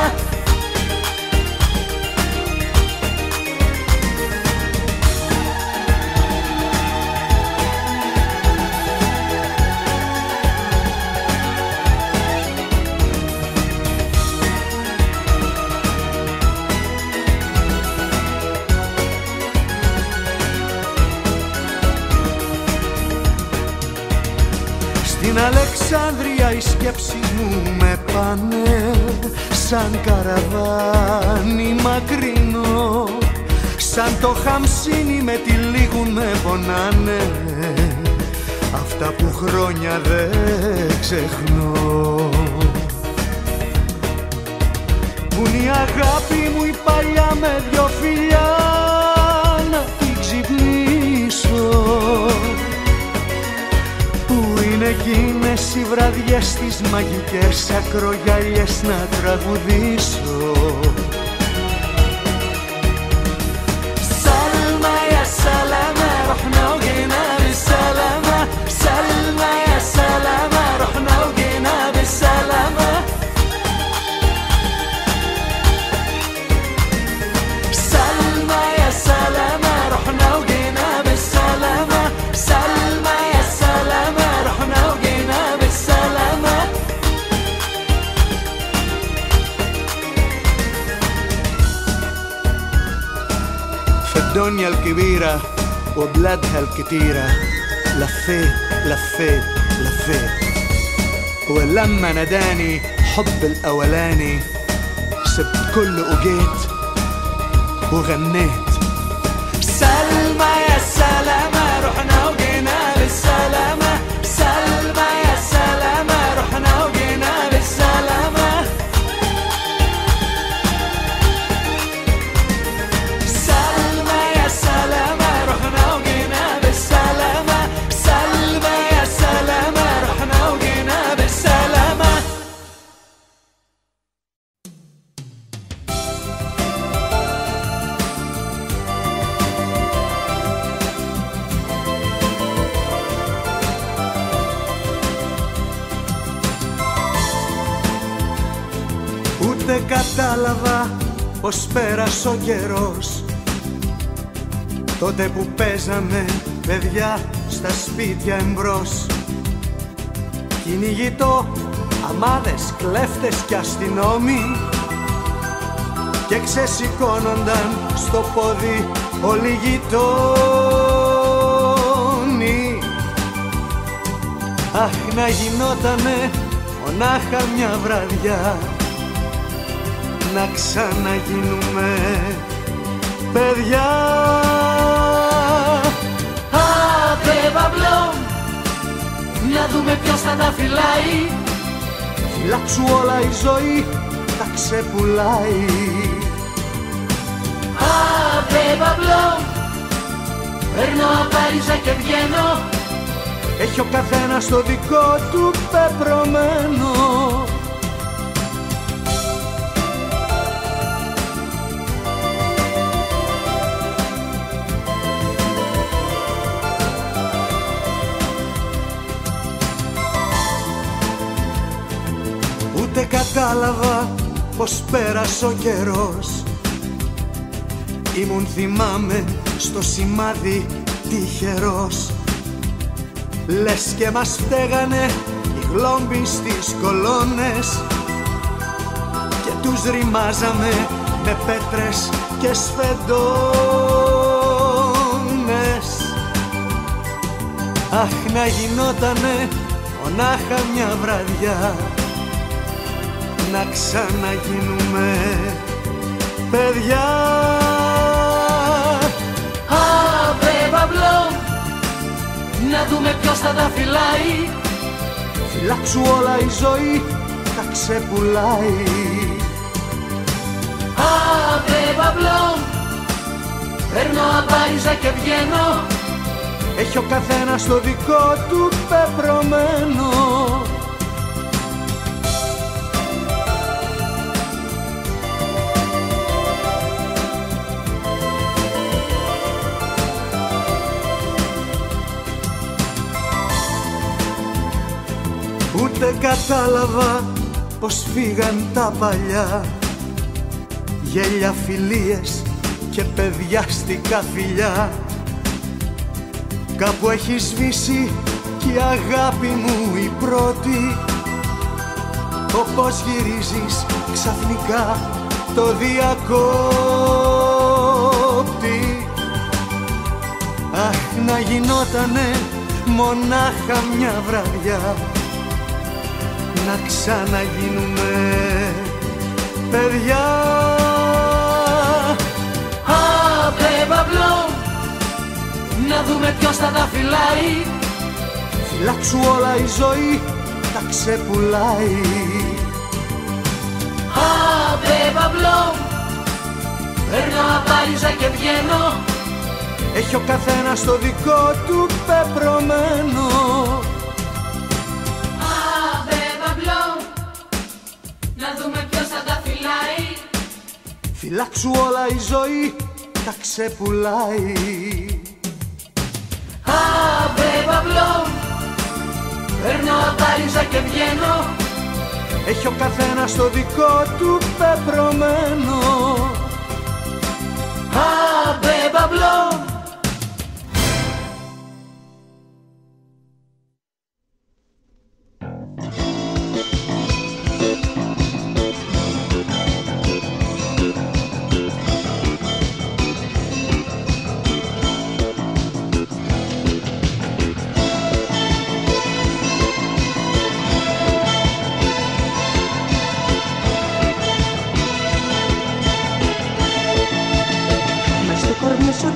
Στην Αλεξάνδρεια οι σκέψεις μου με πάνε σαν καραβάνι μακρινό, σαν το Χαμσίνι με τυλίγουν με πονάνε, αυτά που χρόνια δεν ξεχνώ. Που είναι η αγάπη μου η παλιά με δυο φιλιά να την ξυπνήσω, είναι εκείνες οι βραδιές τις μαγικές ακρογιαλιές να τραγουδήσω. Σάλμα για σάλαμα ροχνα وجينا بالسلامة, سلمى يا سلامة رحنا وجينا بالسلامة. سلمى يا سلامة رحنا وجينا بالسلامة, سلمى يا سلامة رحنا وجينا بالسلامة. الدنيا الكبيرة وبلادها الكتيرة، لفيت لفيت لفيت، ولما ناداني حب الأولاني سبت كله وجيت وغنيت. سلمى يا سلامة رحنا وجينا بالسلامة، سلمى يا سلامة رحنا وجينا بالسلامة، سلمى يا سلامة رحنا وجينا بالسلامة، سلمى يا سلامة رحنا وجينا بالسلامة. Ούτε κατάλαβα πως πέρασε ο καιρός, τότε που παίζαμε παιδιά στα σπίτια εμπρός. Κυνηγητό, αμάδες, κλέφτες κι αστυνόμοι, και ξεσηκώνονταν στο πόδι όλοι γειτόνοι. Αχ, να γινότανε μονάχα μια βραδιά, να ξαναγίνουμε παιδιά. Άντε Παύλο, να δούμε ποιος θα τα φυλάει, φυλάξου όλα η ζωή τα ξεπουλάει. Άντε Παύλο, παίρνω απάριζα και βγαίνω, έχει ο καθένας το δικό του πεπρωμένο. Ούτε κατάλαβα πως πέρασε ο καιρός, ήμουν θυμάμαι στο σημάδι τυχερός. Λες και μας φταίγανε οι γλόμποι στις κολόνες και τους ρημάζαμε με πέτρες και σφεντώνες. Αχ, να γινότανε μονάχα μια βραδιά, να ξαναγίνουμε παιδιά. Αβε Παύλο, να δούμε ποιος θα τα φυλάει, φυλάξου όλα η ζωή τα ξεπουλάει. Αβε Παύλο, παίρνω απάριζα και βγαίνω, έχει ο καθένας το δικό του πεπρωμένο. Ούτε κατάλαβα πως φύγαν τα παλιά, γέλια, φιλίες και παιδιάστικα φιλιά. Κάπου έχει σβήσει κι η αγάπη μου η πρώτη, όπως γυρίζεις ξαφνικά το διακόπτη. Αχ, να γινότανε μονάχα μια βραδιά, να ξαναγίνουμε παιδιά. Αβε Παύλο, να δούμε ποιος θα τα φυλάει, φυλάξου όλα η ζωή τα ξεπουλάει. Αβε Παύλο, παίρνω απάριζα και βγαίνω, έχει ο καθένας το δικό του πεπρωμένο. Φυλάξου όλα η ζωή τα ξεπουλάει. Αβε Παύλο, παίρνω απάριζα και βγαίνω, έχει ο καθένας το δικό του πεπρωμένο. Αβε Παύλο.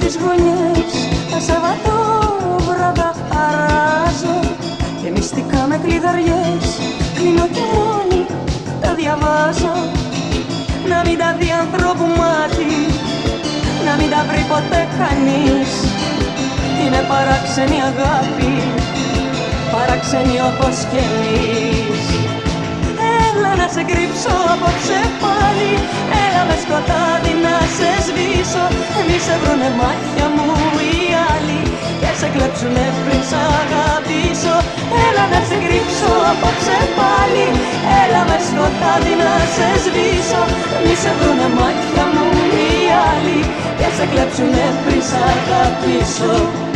τις γωνιές τα Σαββατόβραδα χαράζω και μυστικά με κλειδαριές κλείνω και μόνη τα διαβάζω. Να μην τα δει ανθρώπου μάτι, να μην τα βρει ποτέ κανείς. Είναι παράξενη αγάπη, παράξενη όπως και εμείς. Έλα να σε κρύψω απόψε πάλι, έλα με σκοτάδι να σε σβήσω. Μη σε βρουνε μάτια μου οι άλλοι και σε κλέψουνε πριν σ' αγαπήσω. Έλα να σε κρύψω απόψε πάλι, έλα με σκοτάδι να σε σβήσω. Μη σε βρουνε μάτια μου οι άλλοι και σε κλέψουνε πριν σ' αγαπήσω.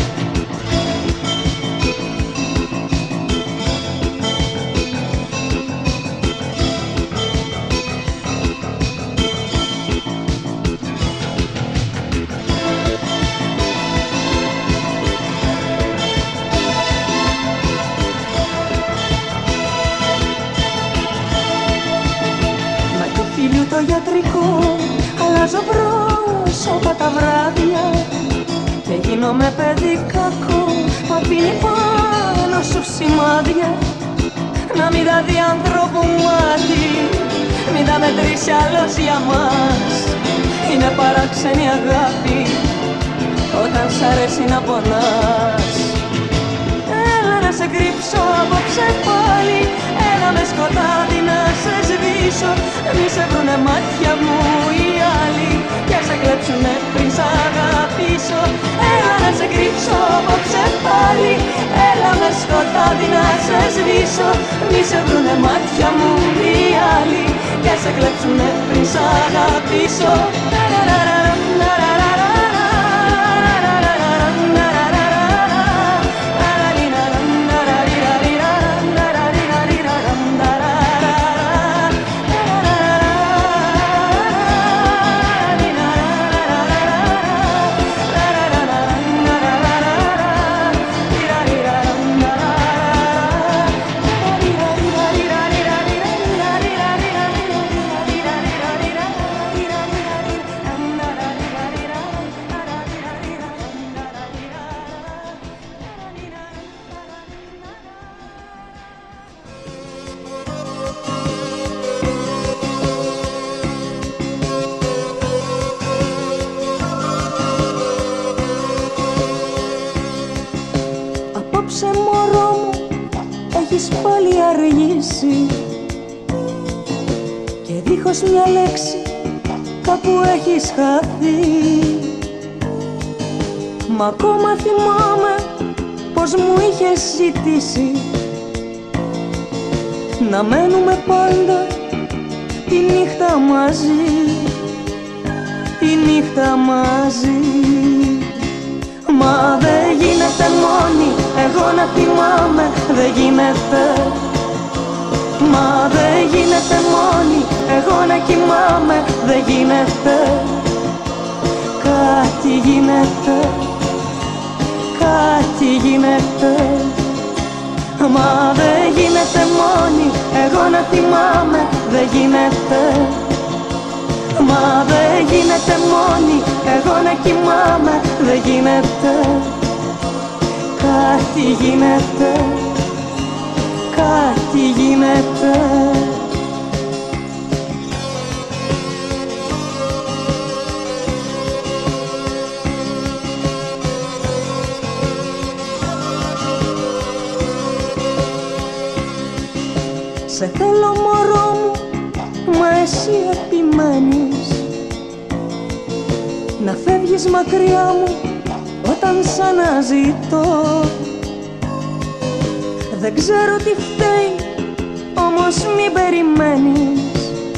Το γιατρικό αλλάζω πρόσωπα τα βράδια και γίνομαι παιδί κακό που αφήνει πάνω σου σημάδια. Να μην τα δει ανθρώπου μάτι, μην τα μετρήσει άλλος για μας. Είναι παράξενη αγάπη όταν σ' αρέσει να πονάς. Έλα να σε κρύψω απόψε πάλι, έλα με σκοτάδι να σε σβήσω. Μη σε βρουνε μάτια μου οι άλλοι και σε κλέψουνε πριν σ' αγαπήσω. Έλα να σε κρύψω απόψε πάλι, έλα με σκοτάδι να σε σβήσω. Μη σε βρουνε μάτια μου οι άλλοι και σε κλέψουνε πριν σ' αγαπήσω. Απόψε μωρό μου έχεις πάλι αργήσει και δίχως μια λέξη κάπου έχεις χαθεί. Μα ακόμα θυμάμαι πως μου είχες ζητήσει να μένουμε πάντα τη νύχτα μαζί, τη νύχτα μαζί. Μα δεν γίνεται μόνη εγώ να θυμάμαι, δεν γίνεται. Μα δεν γίνεται μόνη εγώ να κοιμάμαι, δεν γίνεται. Κάτι γίνεται, κάτι γίνεται. Μα δεν γίνεται μόνη εγώ να θυμάμαι, δεν γίνεται. Μα δεν γίνεται μόνη εγώ να κοιμάμαι, δεν γίνεται. Κάτι γίνεται, κάτι γίνεται. Σε θέλω μωρό μου, μα εσύ επιμένεις να φεύγεις μακριά μου όταν σ' αναζητώ. Δεν ξέρω τι φταίει, όμως μην περιμένεις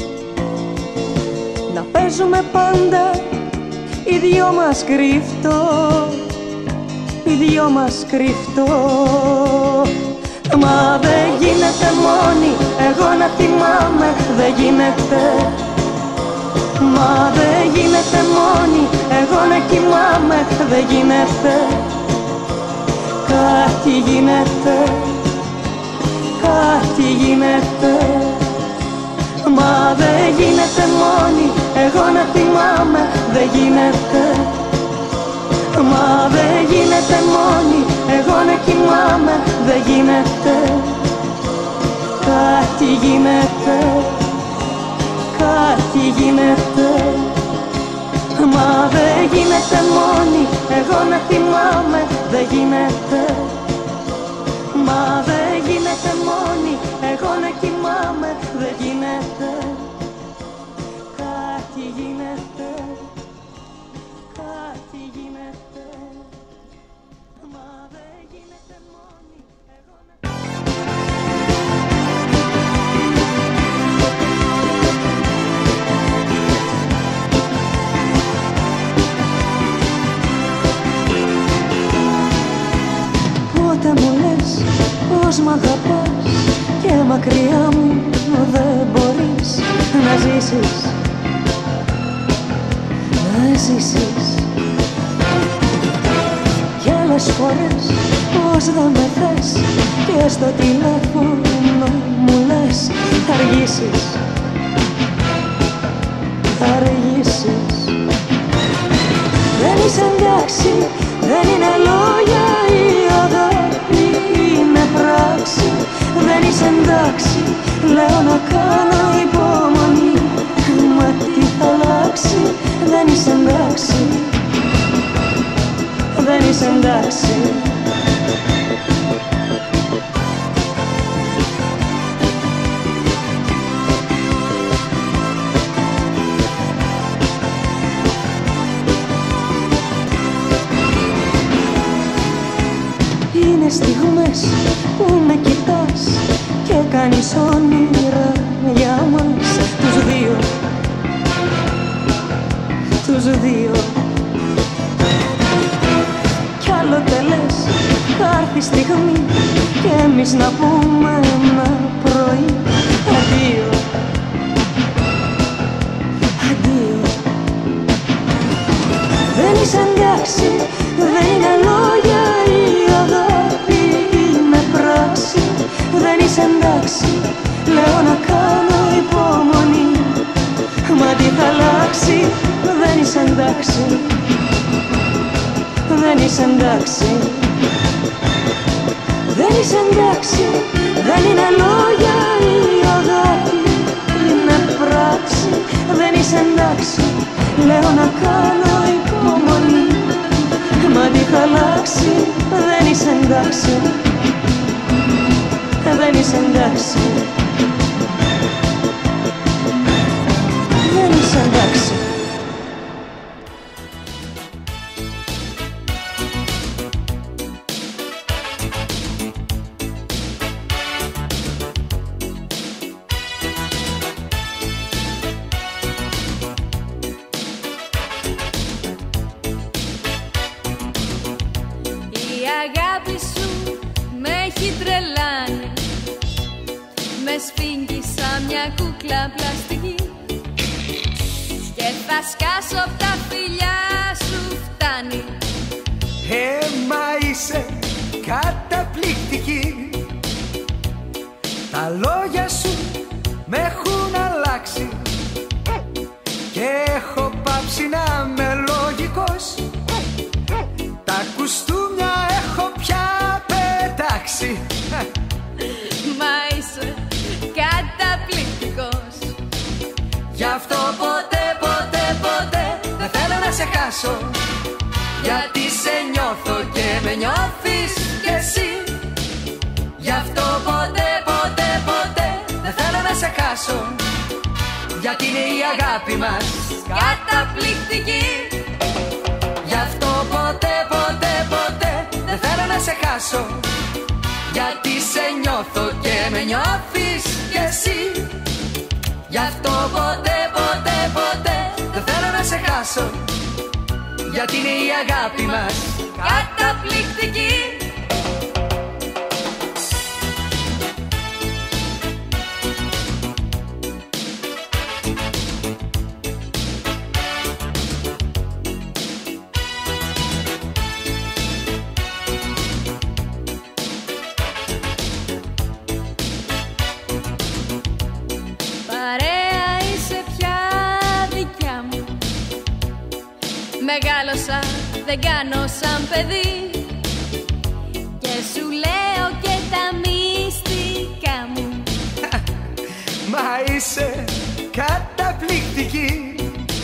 να παίζουμε πάντα οι δυο μας κρυφτό, οι δυο μας κρυφτό. Μα δεν γίνεται μόνη εγώ να θυμάμαι, δεν γίνεται. Μα δεν γίνεται μόνη εγώ να κοιμάμαι, δεν γίνεται. Κάτι γίνεται, κάτι γίνεται. Μα δεν γίνεται μόνη εγώ να θυμάμαι, δεν γίνεται. Μα δεν γίνεται μόνη εγώ να κοιμάμαι, δεν γίνεται. Κάτι γίνεται, κάτι γίνεται. Μα δεν γίνεται μόνη εγώ να θυμάμαι, δεν γίνεται. Μα δεν γίνεται μόνη εγώ να κοιμάμαι, δεν γίνεται. Κάτι γίνεται, κάτι γίνεται. Μα δεν γίνεται μόνη εγώ να... Όταν μου λες πως μ' αγαπάς και μακριά μου δεν μπορείς να ζήσεις, να ζήσεις. Κι άλλες φορές πως δεν με θες και στο τηλέφωνο μου λες θα αργήσεις, θα αργήσεις. Δεν είσαι εντάξει, δεν είναι λόγια η αγάπη, είναι πράξη. Δεν είσαι εντάξει, λέω να κάνω υπομονή. Μα τι θα αλλάξει, δεν είσαι εντάξει, δεν είσαι εντάξει. Είναι στιγμές που με κοιτάς και κάνεις όνειρα για μας τους δύο, τους δύο. Κι άλλοτε λες θα έρθει στιγμή και εμείς να πούμε ένα πρωί αντίο, αντίο. Δεν είσαι εντάξει, δεν είναι λόγια η αγάπη, είναι πράξη. Δεν είσαι εντάξει, λέω να κάνω υπομονή. Μα τι θα αλλάξει, δεν είσαι εντάξει, δεν είσαι εντάξει. Δεν είσαι εντάξει, δεν είναι λόγια η αγάπη, είναι πράξη. Δεν είσαι εντάξει, λέω να κάνω υπομονή. Μα τι θα αλλάξει, δεν είσαι εντάξει, δεν είσαι εντάξει, δεν είσαι εντάξει. Η αγάπη σου με έχει τρελάνει, με σφίγγει σαν μια κούκλα πλαστική και θα σκάσω απ' τα φιλιά σου, φτάνει. Μα είσαι καταπληκτική. Τα λόγια σου με έχουν αλλάξει και έχω πάψει να είμαι λογικός. Τα κουστούμια έχω πια πετάξει. Μα είσαι καταπληκτικός. Γι' αυτό ποτέ, ποτέ, ποτέ δεν θέλω να σε χάσω, γιατί σε νιώθω και με νιώθεις κι εσύ. Γι' αυτό ποτέ, ποτέ, ποτέ δεν θέλω να σε χάσω, γιατί είναι η αγάπη μας καταπληκτική. Γι' αυτό ποτέ, ποτέ, ποτέ δεν θέλω να σε χάσω, γιατί σε νιώθω και με νιώθεις κι εσύ. Γι' αυτό ποτέ, ποτέ, ποτέ δεν θέλω να σε χάσω, γιατί είναι η αγάπη μας καταπληκτική. Παρέα είσαι πια δικιά μου, μεγάλωσα δεν κάνω σαν παιδί και σου λέω και τα μυστικά μου. Μα είσαι καταπληκτική.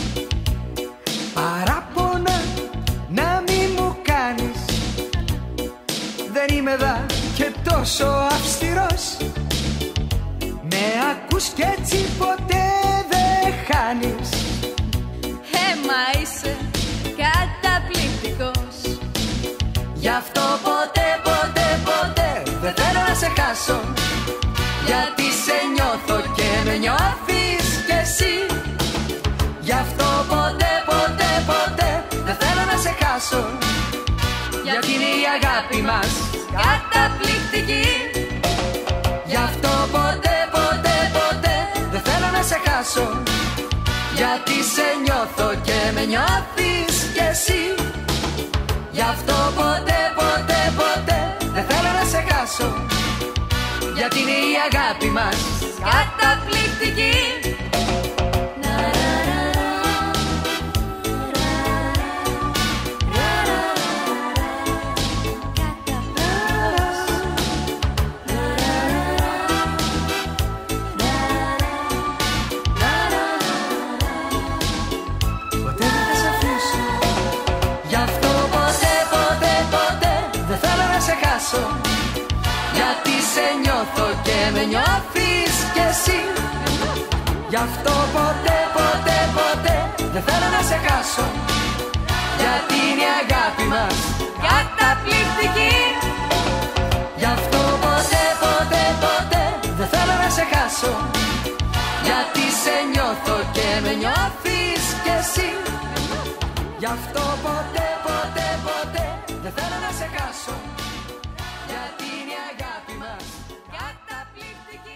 Παράπονα να μη μου κάνεις. Δεν είμαι δα και τόσο αυστηρός. Με ακούς κι έτσι ποτέ δεν χάνεις. Μα είσαι καταπληκτικός. Γι' αυτό ποτέ, ποτέ, ποτέ δεν θέλω να σε χάσω. Γιατί σε νιώθω και με νιώθεις κι εσύ. Γι' αυτό ποτέ, ποτέ, ποτέ δεν θέλω να σε χάσω. Γιατί είναι η αγάπη μας καταπληκτική. Γι' αυτό ποτέ, ποτέ, ποτέ δεν θέλω να σε χάσω. Γιατί σε νιώθω και με νιώθεις κι εσύ. Γι' αυτό ποτέ, ποτέ, ποτέ δεν θέλω να σε χάσω. Γιατί είναι η αγάπη μας καταπληκτική. Γιατί σε νιώθω και με νιώθεις κι εσύ. Γι' αυτό ποτέ, ποτέ, ποτέ δεν θέλω να σε χάσω. Γιατί είναι η αγάπη μας καταπληκτική. Γι' αυτό ποτέ, ποτέ, ποτέ δεν θέλω να σε χάσω. Γιατί σε νιώθω και με νιώθεις κι εσύ. Γι' αυτό ποτέ, ποτέ, ποτέ δεν θέλω να σε χάσω. Γιατί είναι η αγάπη μας καταπληκτική.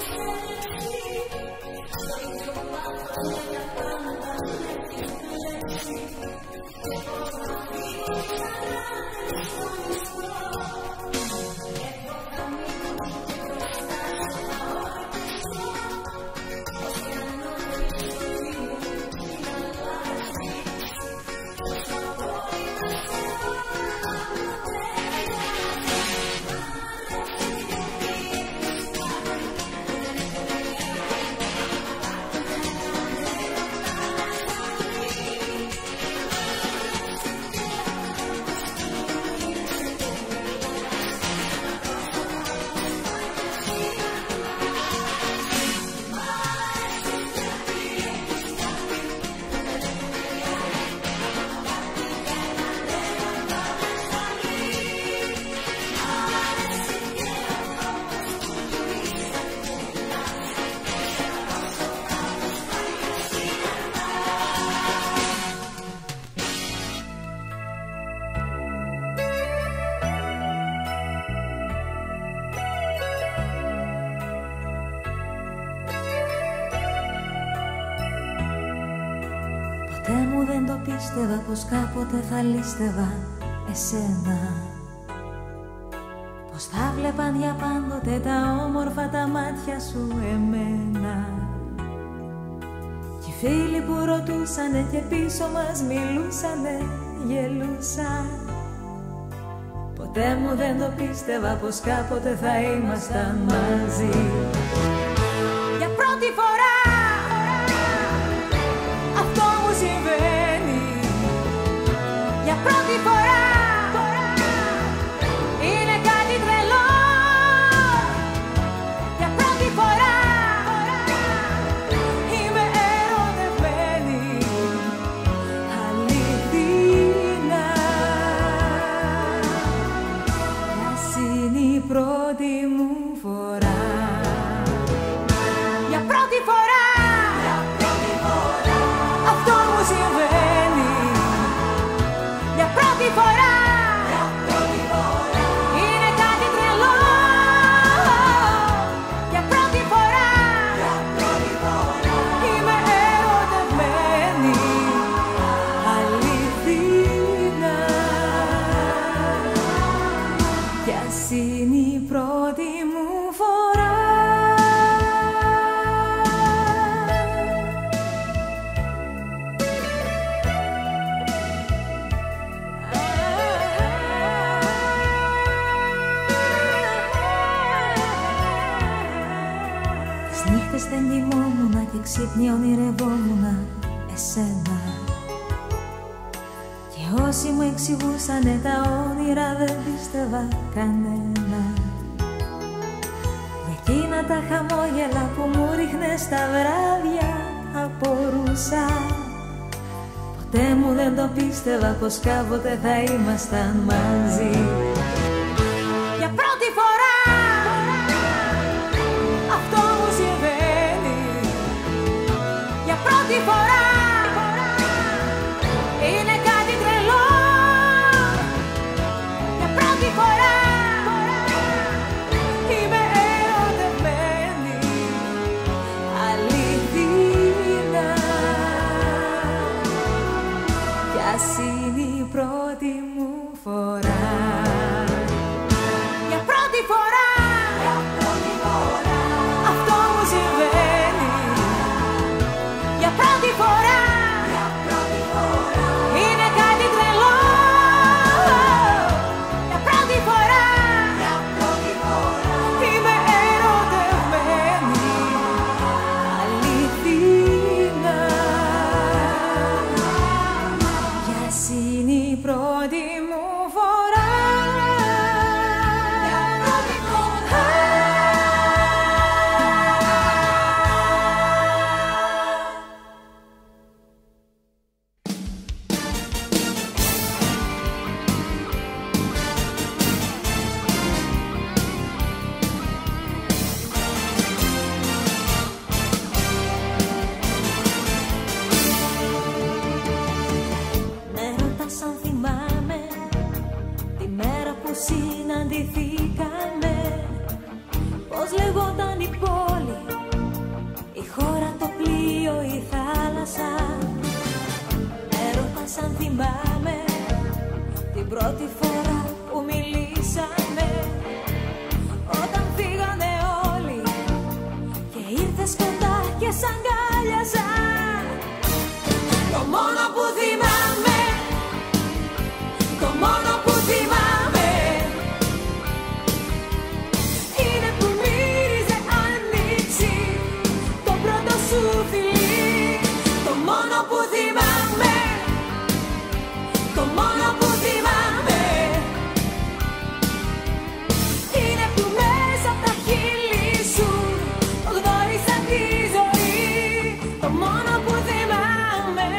Δεν το πίστευα πως κάποτε θα λύστευα εσένα, πως θα βλέπαν για πάντοτε τα όμορφα τα μάτια σου εμένα. Κι οι φίλοι που ρωτούσανε και πίσω μας μιλούσανε γελούσαν. Ποτέ μου δεν το πίστευα πως κάποτε θα ήμασταν μαζί. Για πρώτη φορά αυτό μου συμβαίνει. Για πρώτη φορά είναι κάτι τρελό. Για πρώτη φορά είμαι ερωτευμένη αληθινά. Κι ας είναι η πρώτη μου φορά. Για πρώτη φορά αυτό μου συμβαίνει. Για πρώτη φορά είναι κάτι τρελό. Για πρώτη φορά είμαι ερωτευμένη αληθινά. Κι ας είναι η πρώτη μου φορά. Δεν κοιμόμουνα και ξύπνια ονειρευόμουνα εσένα. Και όσοι μου εξηγούσανε τα όνειρα δεν πίστευα κανένα. Για εκείνα τα χαμόγελα που μου ρίχνες τα βράδια απορούσα. Ποτέ μου δεν το πίστευα πως κάποτε θα ήμασταν μαζί. Για πρώτη φορά αυτό μου συμβαίνει. Για πρώτη φορά είναι κάτι τρελό. Για πρώτη φορά είμαι ερωτευμένη αληθινά. Κι ας είναι η πρώτη μου φορά. σαν θυμάμαι την πρώτη φορά που μιλήσαμε, όταν φύγανε όλοι και ήρθες κοντά και σ' αγκάλιαζα. Το μόνο που θυμάμαι, το μόνο που θυμάμαι είναι που μύριζε ανοίξει το πρώτο σου φιλί. Το μόνο που θυμάμαι, το μόνο που θυμάμαι είναι που μέσα από τα χείλη σου γνώρισα τη ζωή. Το μόνο που θυμάμαι.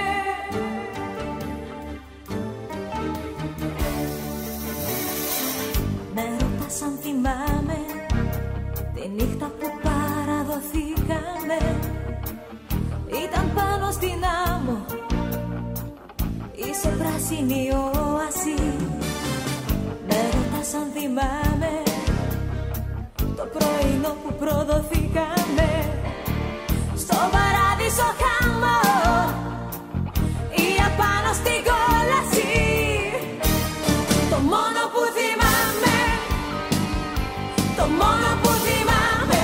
Με ρωτάς αν θυμάμαι τη νύχτα που παραδοθήκαμε, ήταν πάνω στην άμμο ή σε πράσινη όαση. Με ρωτάς αν θυμάμαι το πρωινό που προδοθήκαμε στο παράδεισο χάμο ή απάνω στην κόλαση. Το μόνο που θυμάμαι, το μόνο που θυμάμαι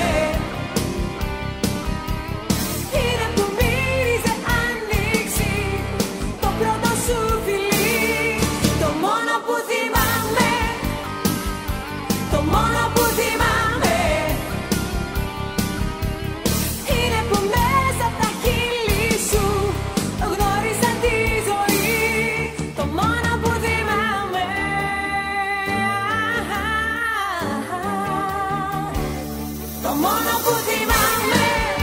είναι που μύριζε ανοίξει το πρώτο σου φιλί. Το μόνο που θυμάμαι, το μόνο που θυμάμαι είναι που μέσα από τα χείλη σου γνώρισα τη ζωή. Το μόνο που θυμάμαι, το μόνο που θυμάμαι.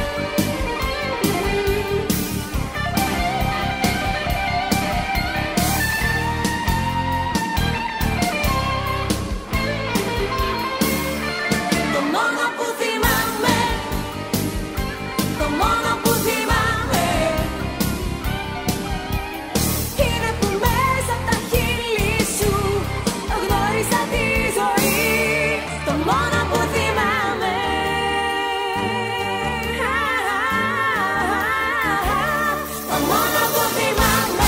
Το μόνο που θυμάμαι, το μόνο που θυμάμαι είναι που μέσα από τα χείλη σου γνώρισα τη ζωή. Το μόνο που θυμάμαι, το μόνο που θυμάμαι.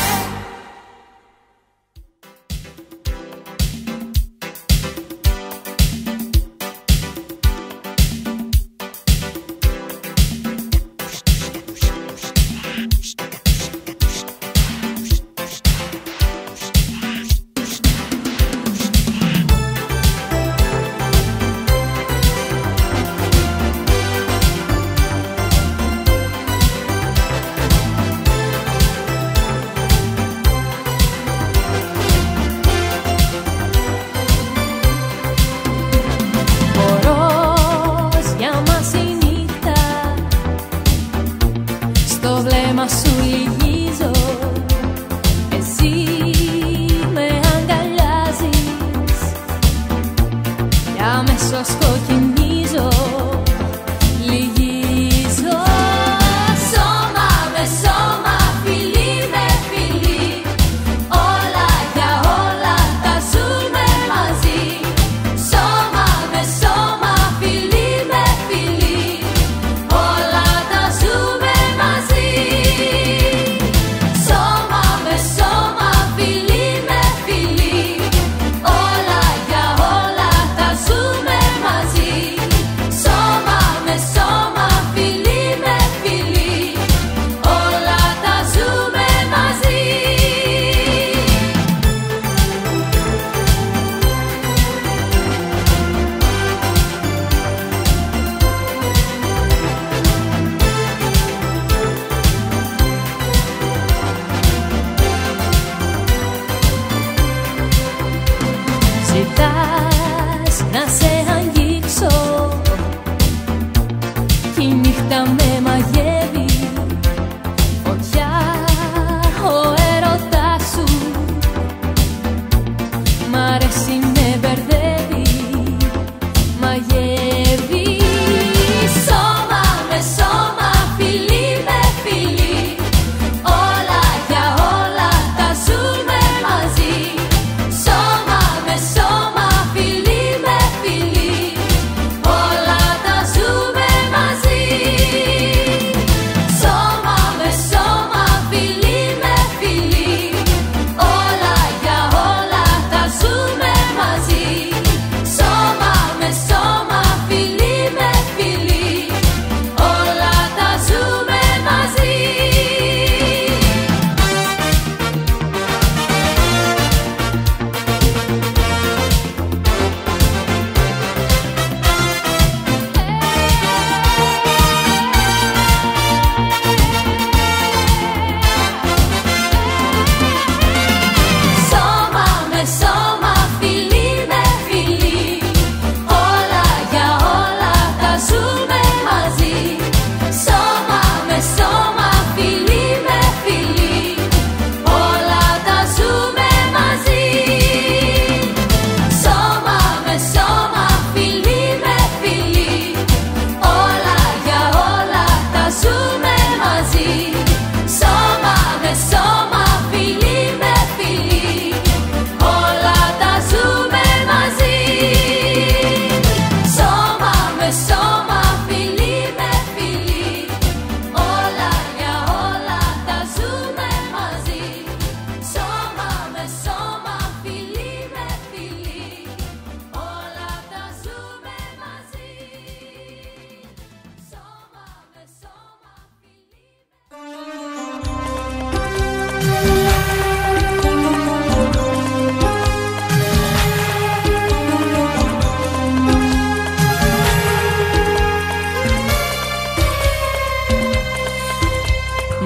Χορός για μας η νύχτα, στο βλέμμα σου λυγίζω, εσύ με αγκαλιάζεις κι αμέσως κοκκινίζω, λυγίζω. Σώμα με σώμα, φιλί με φιλί, όλα για όλα τα ζούμε μαζί. Σώμα με σώμα, φιλί με φιλί, όλα τα ζούμε μαζί. Σώμα με σώμα, φιλί με φιλί, όλα για όλα τα ζούμε μαζί. Σώμα με σώμα, φιλί με φιλί, όλα τα ζούμε μαζί. Ζητάς να σε αγγίξω κι η νύχτα με μαγεύει, φωτιά ο έρωτάς σου, μ' αρέσει με μπερδεύει, μαγεύει. Σώμα με σώμα, φιλί με φιλί, όλα για όλα τα ζούμε μαζί. Σώμα με σώμα, φιλί με φιλί, όλα τα ζούμε μαζί.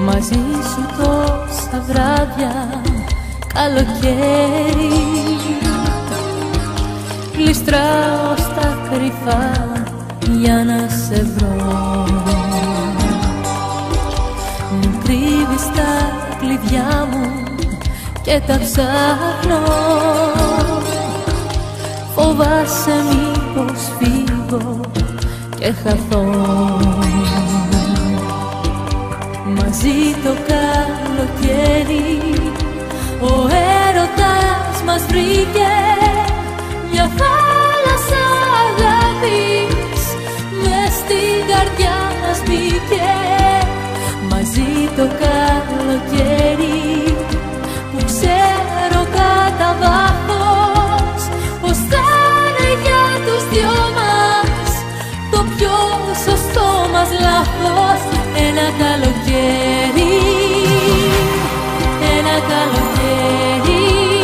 μαζί σου τόσα βράδια καλοκαίρι. Γλιστράω στα κρυφά για να σε βρω. Μου κρύβεις τα κλειδιά μου και τα ψάχνω. Φοβάσαι μήπως φύγω και χαθώ. Μαζί το καλοκαίρι ο έρωτας μας βρήκε. Μια θάλασσα αγάπης μες στην καρδιά μας μπήκε. Μαζί το καλοκαίρι που ξέρω κατά βάθος πως θα είναι για τους δυο μας το πιο σωστό μας λάθος. Ένα καλοκαίρι, ένα καλοκαίρι,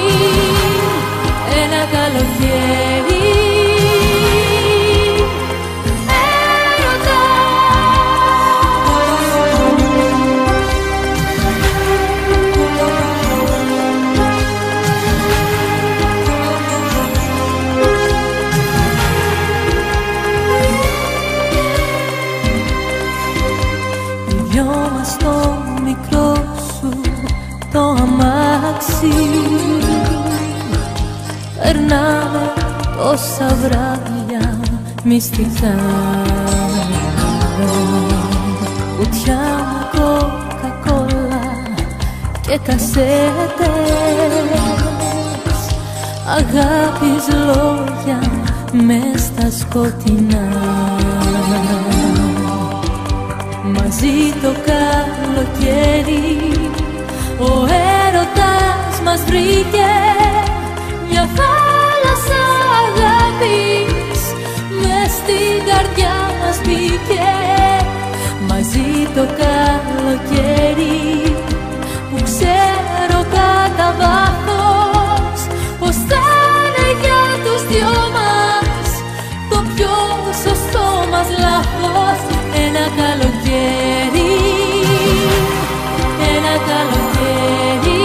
ένα καλοκαίρι. Περνάμε τόσα βράδια μυστικά. Κουτιά με κοκακόλα και κασέτες, αγάπης λόγια μες στα σκοτεινά. Μαζί το καλοκαίρι ο έρωτας μας βρήκε. Μια θάλασσα αγάπης μες στην καρδιά μας μπήκε. Μαζί το καλοκαίρι που ξέρω κατά βάθος πως θα είναι για τους δυο μας το πιο σωστό μας λάθος. Ένα καλοκαίρι, ένα καλοκαίρι,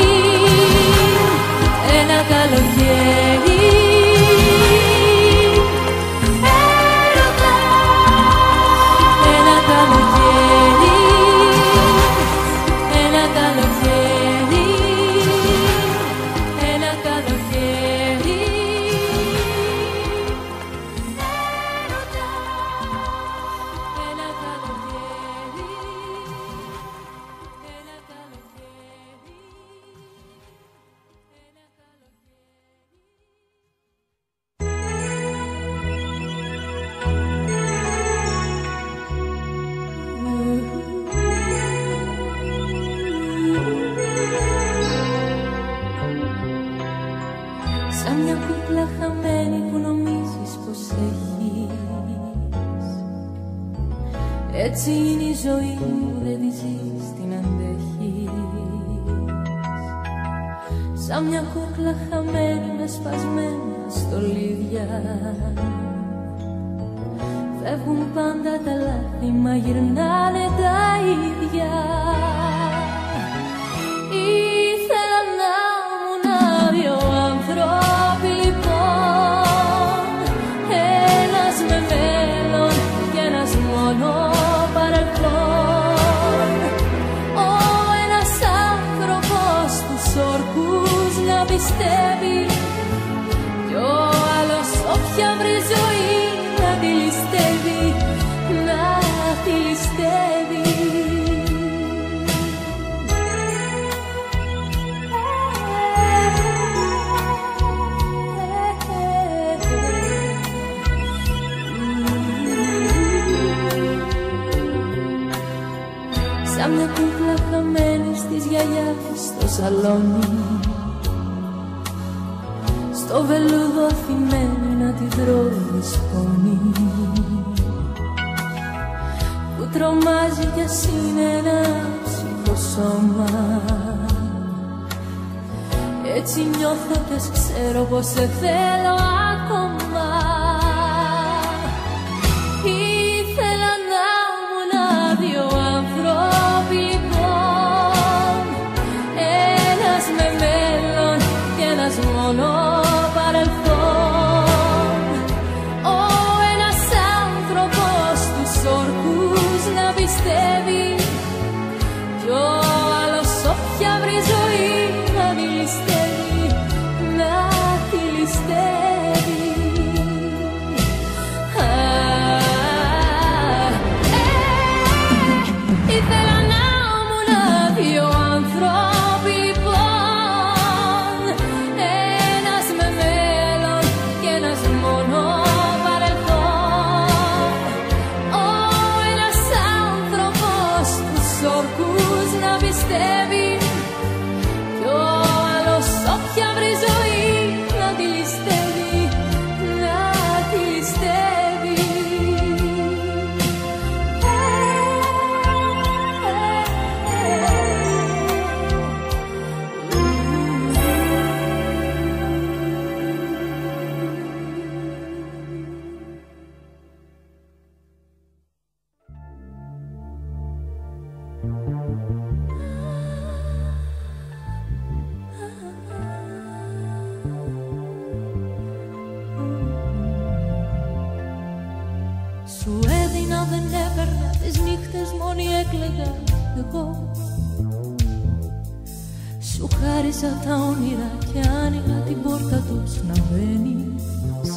ένα καλοκαίρι. Έρωτα, ένα καλοκαίρι, ένα καλοκαίρι, ένα καλοκαίρι. Έρωτα, ένα καλοκαίρι, ένα σαν μια κούκλα χαμένη που νομίζεις πως έχεις. Έτσι είναι η ζωή μου, δεν τη ζεις, την αντέχεις. Σαν μια κούκλα χαμένη με σπασμένα στολίδια. Φεύγουν πάντα τα λάθη, μα γυρνάνε τα ίδια. Ήθελα να ήμουν δύο άνθρωποι λοιπόν, ένας με μέλλον και ένας μόνο παρελθόν. Ο ένας άνθρωπος τους όρκους να πιστεύει κι ο άλλος όποια βρει ζωή να τη ληστεύει, να τη ληστεύει. Σαν μια κούκλα χαμένη στις γιαγιάς στο σαλόνι, στο βελούδο αφημένη να τη τρώει σκόνη, που τρομάζει κι ας είναι ένα ψυχοσώμα. Έτσι νιώθω κι ας ξέρω πως σε θέλω ακόμα. Ήθελα να ήμουν δύο άνθρωποι λοιπόν, ληστεύει κι ο άλλος όποια βρει ζωή να τη ληστεύει, να τη ληστεύει. Ήθελα να ήμουν δύο άνθρωποι λοιπόν, ένας με μέλλον και ένας μόνο παρελθόν. Ο ένας άνθρωπος τους όρκους να πιστεύει κι ο άλλος όποια βρει ζωή να τη ληστεύει, να τη ληστεύει. Σου έδινα δεν έπαιρνα, τις νύχτες μόνη έκλαιγα εγώ. Σου χάρισα τα όνειρα και άνοιγα την πόρτα τους να μπαίνεις.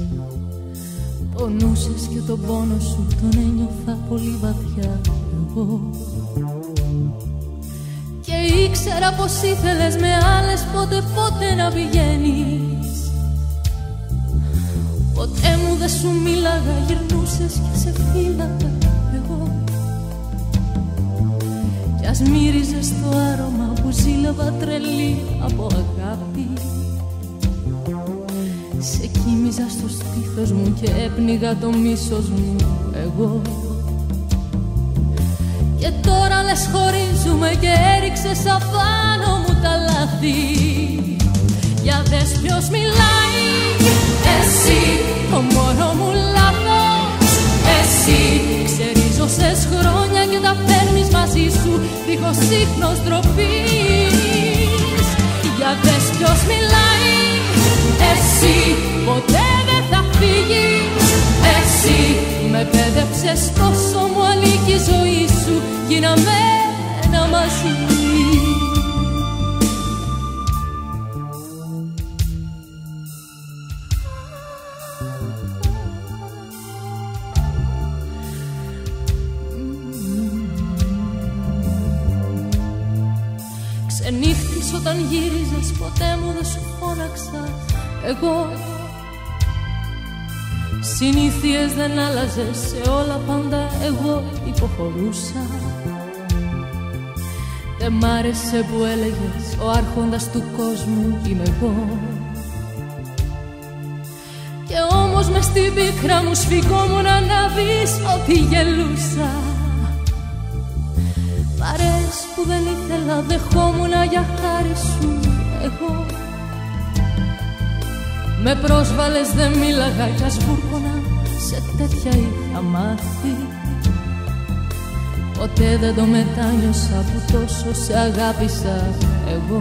Πονούσες και τον πόνο σου τον ένιωθα πολύ βαθιά εγώ. Και ήξερα πως ήθελες με άλλες πότε να πηγαίνεις. Ποτέ μου δεν σου μίλαγα, γυρνούσες και σε φύλαγα εγώ. Κι ας μύριζες το άρωμα που ζήλευα τρελή από αγάπη. Σε κοίμιζα στο στήθος μου και έπνιγα το μίσος μου εγώ. Και τώρα λες χωρίζουμε και έριξες απάνω μου τα λάθη. Για δες ποιος μιλάει, εσύ, το μόνο μου λάθος. Εσύ ξέρεις όσες χρόνια και τα παίρνεις μαζί σου δίχως ίχνος ντροπής. Για δες ποιος μιλάει, εσύ, ποτέ δεν θα φύγεις. Εσύ με πέδεψες τόσο, μου ανήκει η ζωή σου, γίναμε ένα μαζί. Ξενύχτης όταν γύριζες, ποτέ μου δεν σου φώναξα εγώ. Συνήθειες δεν άλλαζες, σε όλα πάντα εγώ υποχωρούσα. Δεν μ' άρεσε που έλεγες, ο άρχοντας του κόσμου είμαι εγώ. Και όμως μες στην πίκρα μου σφιγγόμουν να δεις ότι γελούσα. Παρές που δεν ήθελα δεχόμουνα για χάρη σου εγώ. Με πρόσβαλες δεν μίλαγα κι ας βούρκωνα, σε τέτοια είχα μάθει. Ποτέ δεν το μετάνιωσα που τόσο σε αγάπησα εγώ.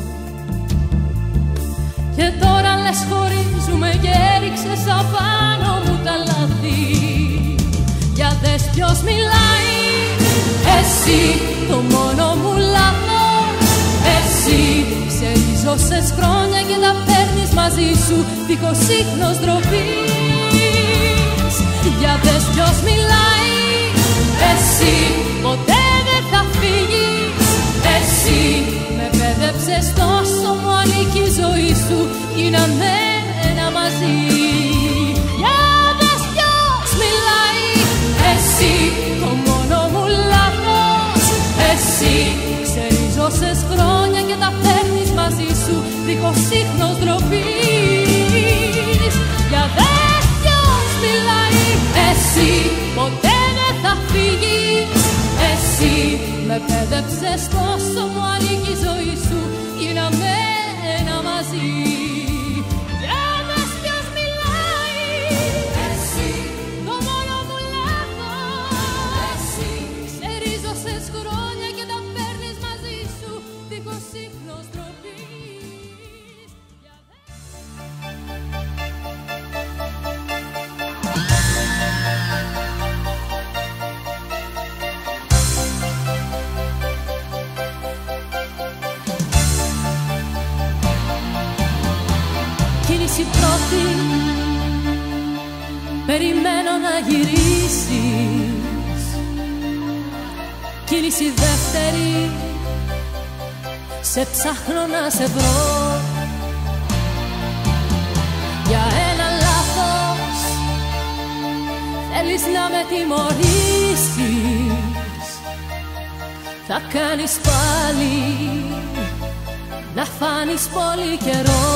Και τώρα λες χωρίζουμε και έριξες απάνω μου τα λάθη. Για δες ποιος μιλάει, εσύ, το μόνο μου λάθος. Εσύ ξέρεις όσες χρόνια και τα παίρνεις μαζί σου δίχως ίχνος ντροπής. Για δες ποιος μιλάει, εσύ, ποτέ δεν θα φύγεις. Εσύ με πέδεψες τόσο, μου ανήκει η ζωή σου, γίναμε ένα μαζί. Για δες ποιος μιλάει, εσύ, το μόνο μου λάθος. Εσύ ξέρεις όσες χρόνια και τα παίρνεις μαζί σου δίχως ίχνος ντροπής. Για δες ποιος μιλάει, εσύ, ποτέ δεν θα φύγεις. Εσύ με πέδεψες τόσο, μου ανήκει η ζωή σου, γίναμε ένα μαζί. Για δες ποιος μιλάει, εσύ, το μόνο μου λάθος. Εσύ ξέρεις όσες χρόνια και τα παίρνεις μαζί σου δίχως ίχνος ντροπής. Κίνηση πρώτη, περιμένω να γυρίσεις. Κίνηση δεύτερη, σε ψάχνω να σε βρω. Για ένα λάθος θέλεις να με τιμωρήσεις. Θα κάνεις πάλι να φάνεις πολύ καιρό.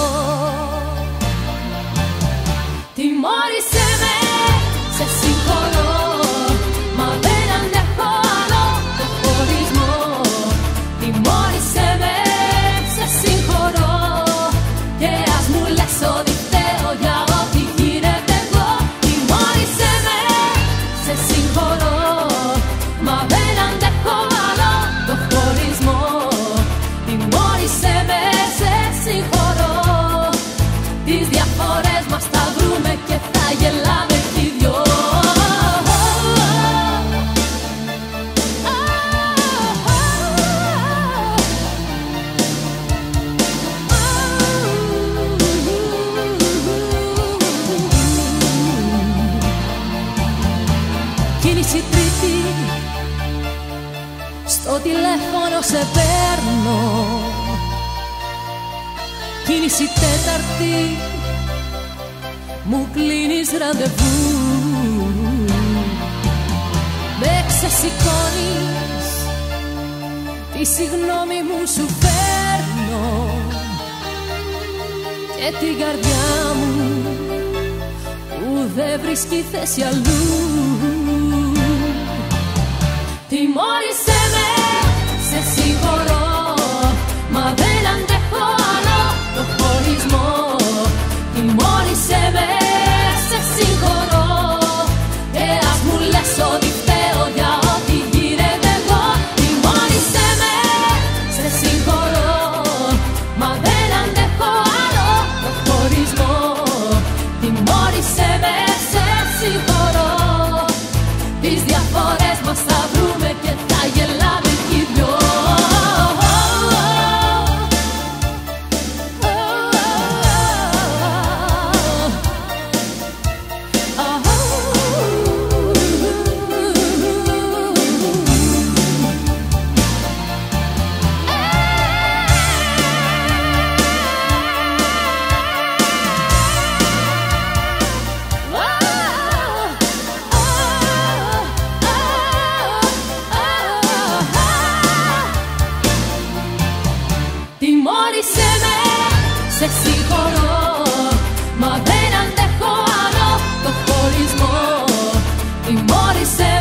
Τιμώρησέ με, σε συγχωρώ, μα δεν αντέχω άλλο το χωρισμό. Τιμώρησέ με, σε συγχωρώ, και ας μου λες ότι φταίω για ό,τι γίνεται εγώ. Τιμώρησέ με, σε συγχωρώ, μα δεν αντέχω άλλο το χωρισμό. Τιμώρησέ με, σε συγχωρώ, τις διαφορές μας θα βρούμε και θα γελάμε κι οι δυο. Κίνηση τρίτη, στο τηλέφωνο σε παίρνω. Κίνηση τέταρτη, μου κλείνεις ραντεβού. Με ξεσηκώνεις, τη συγγνώμη μου σου φέρνω, και την καρδιά μου που δεν βρίσκει θέση αλλού. Τιμώρησέ με, σε συγχωρώ, μα δεν αντέχω άλλο το χωρισμό. Τιμώρησέ με, σε συγχωρώ, και ας μου λες ότι φταίω για ό,τι γίνεται εγώ. Τιμώρησέ με, σε συγχωρώ, μα δεν αντέχω άλλο το χωρισμό. Τιμώρησέ με, σε συγχωρώ, τις διαφορές μας θα βρούμε και θα γελάμε κι οι δυο. Τιμώρησέ με, σε συγχωρώ, μα δεν αντέχω άλλο το χωρισμό. Τιμώρησέ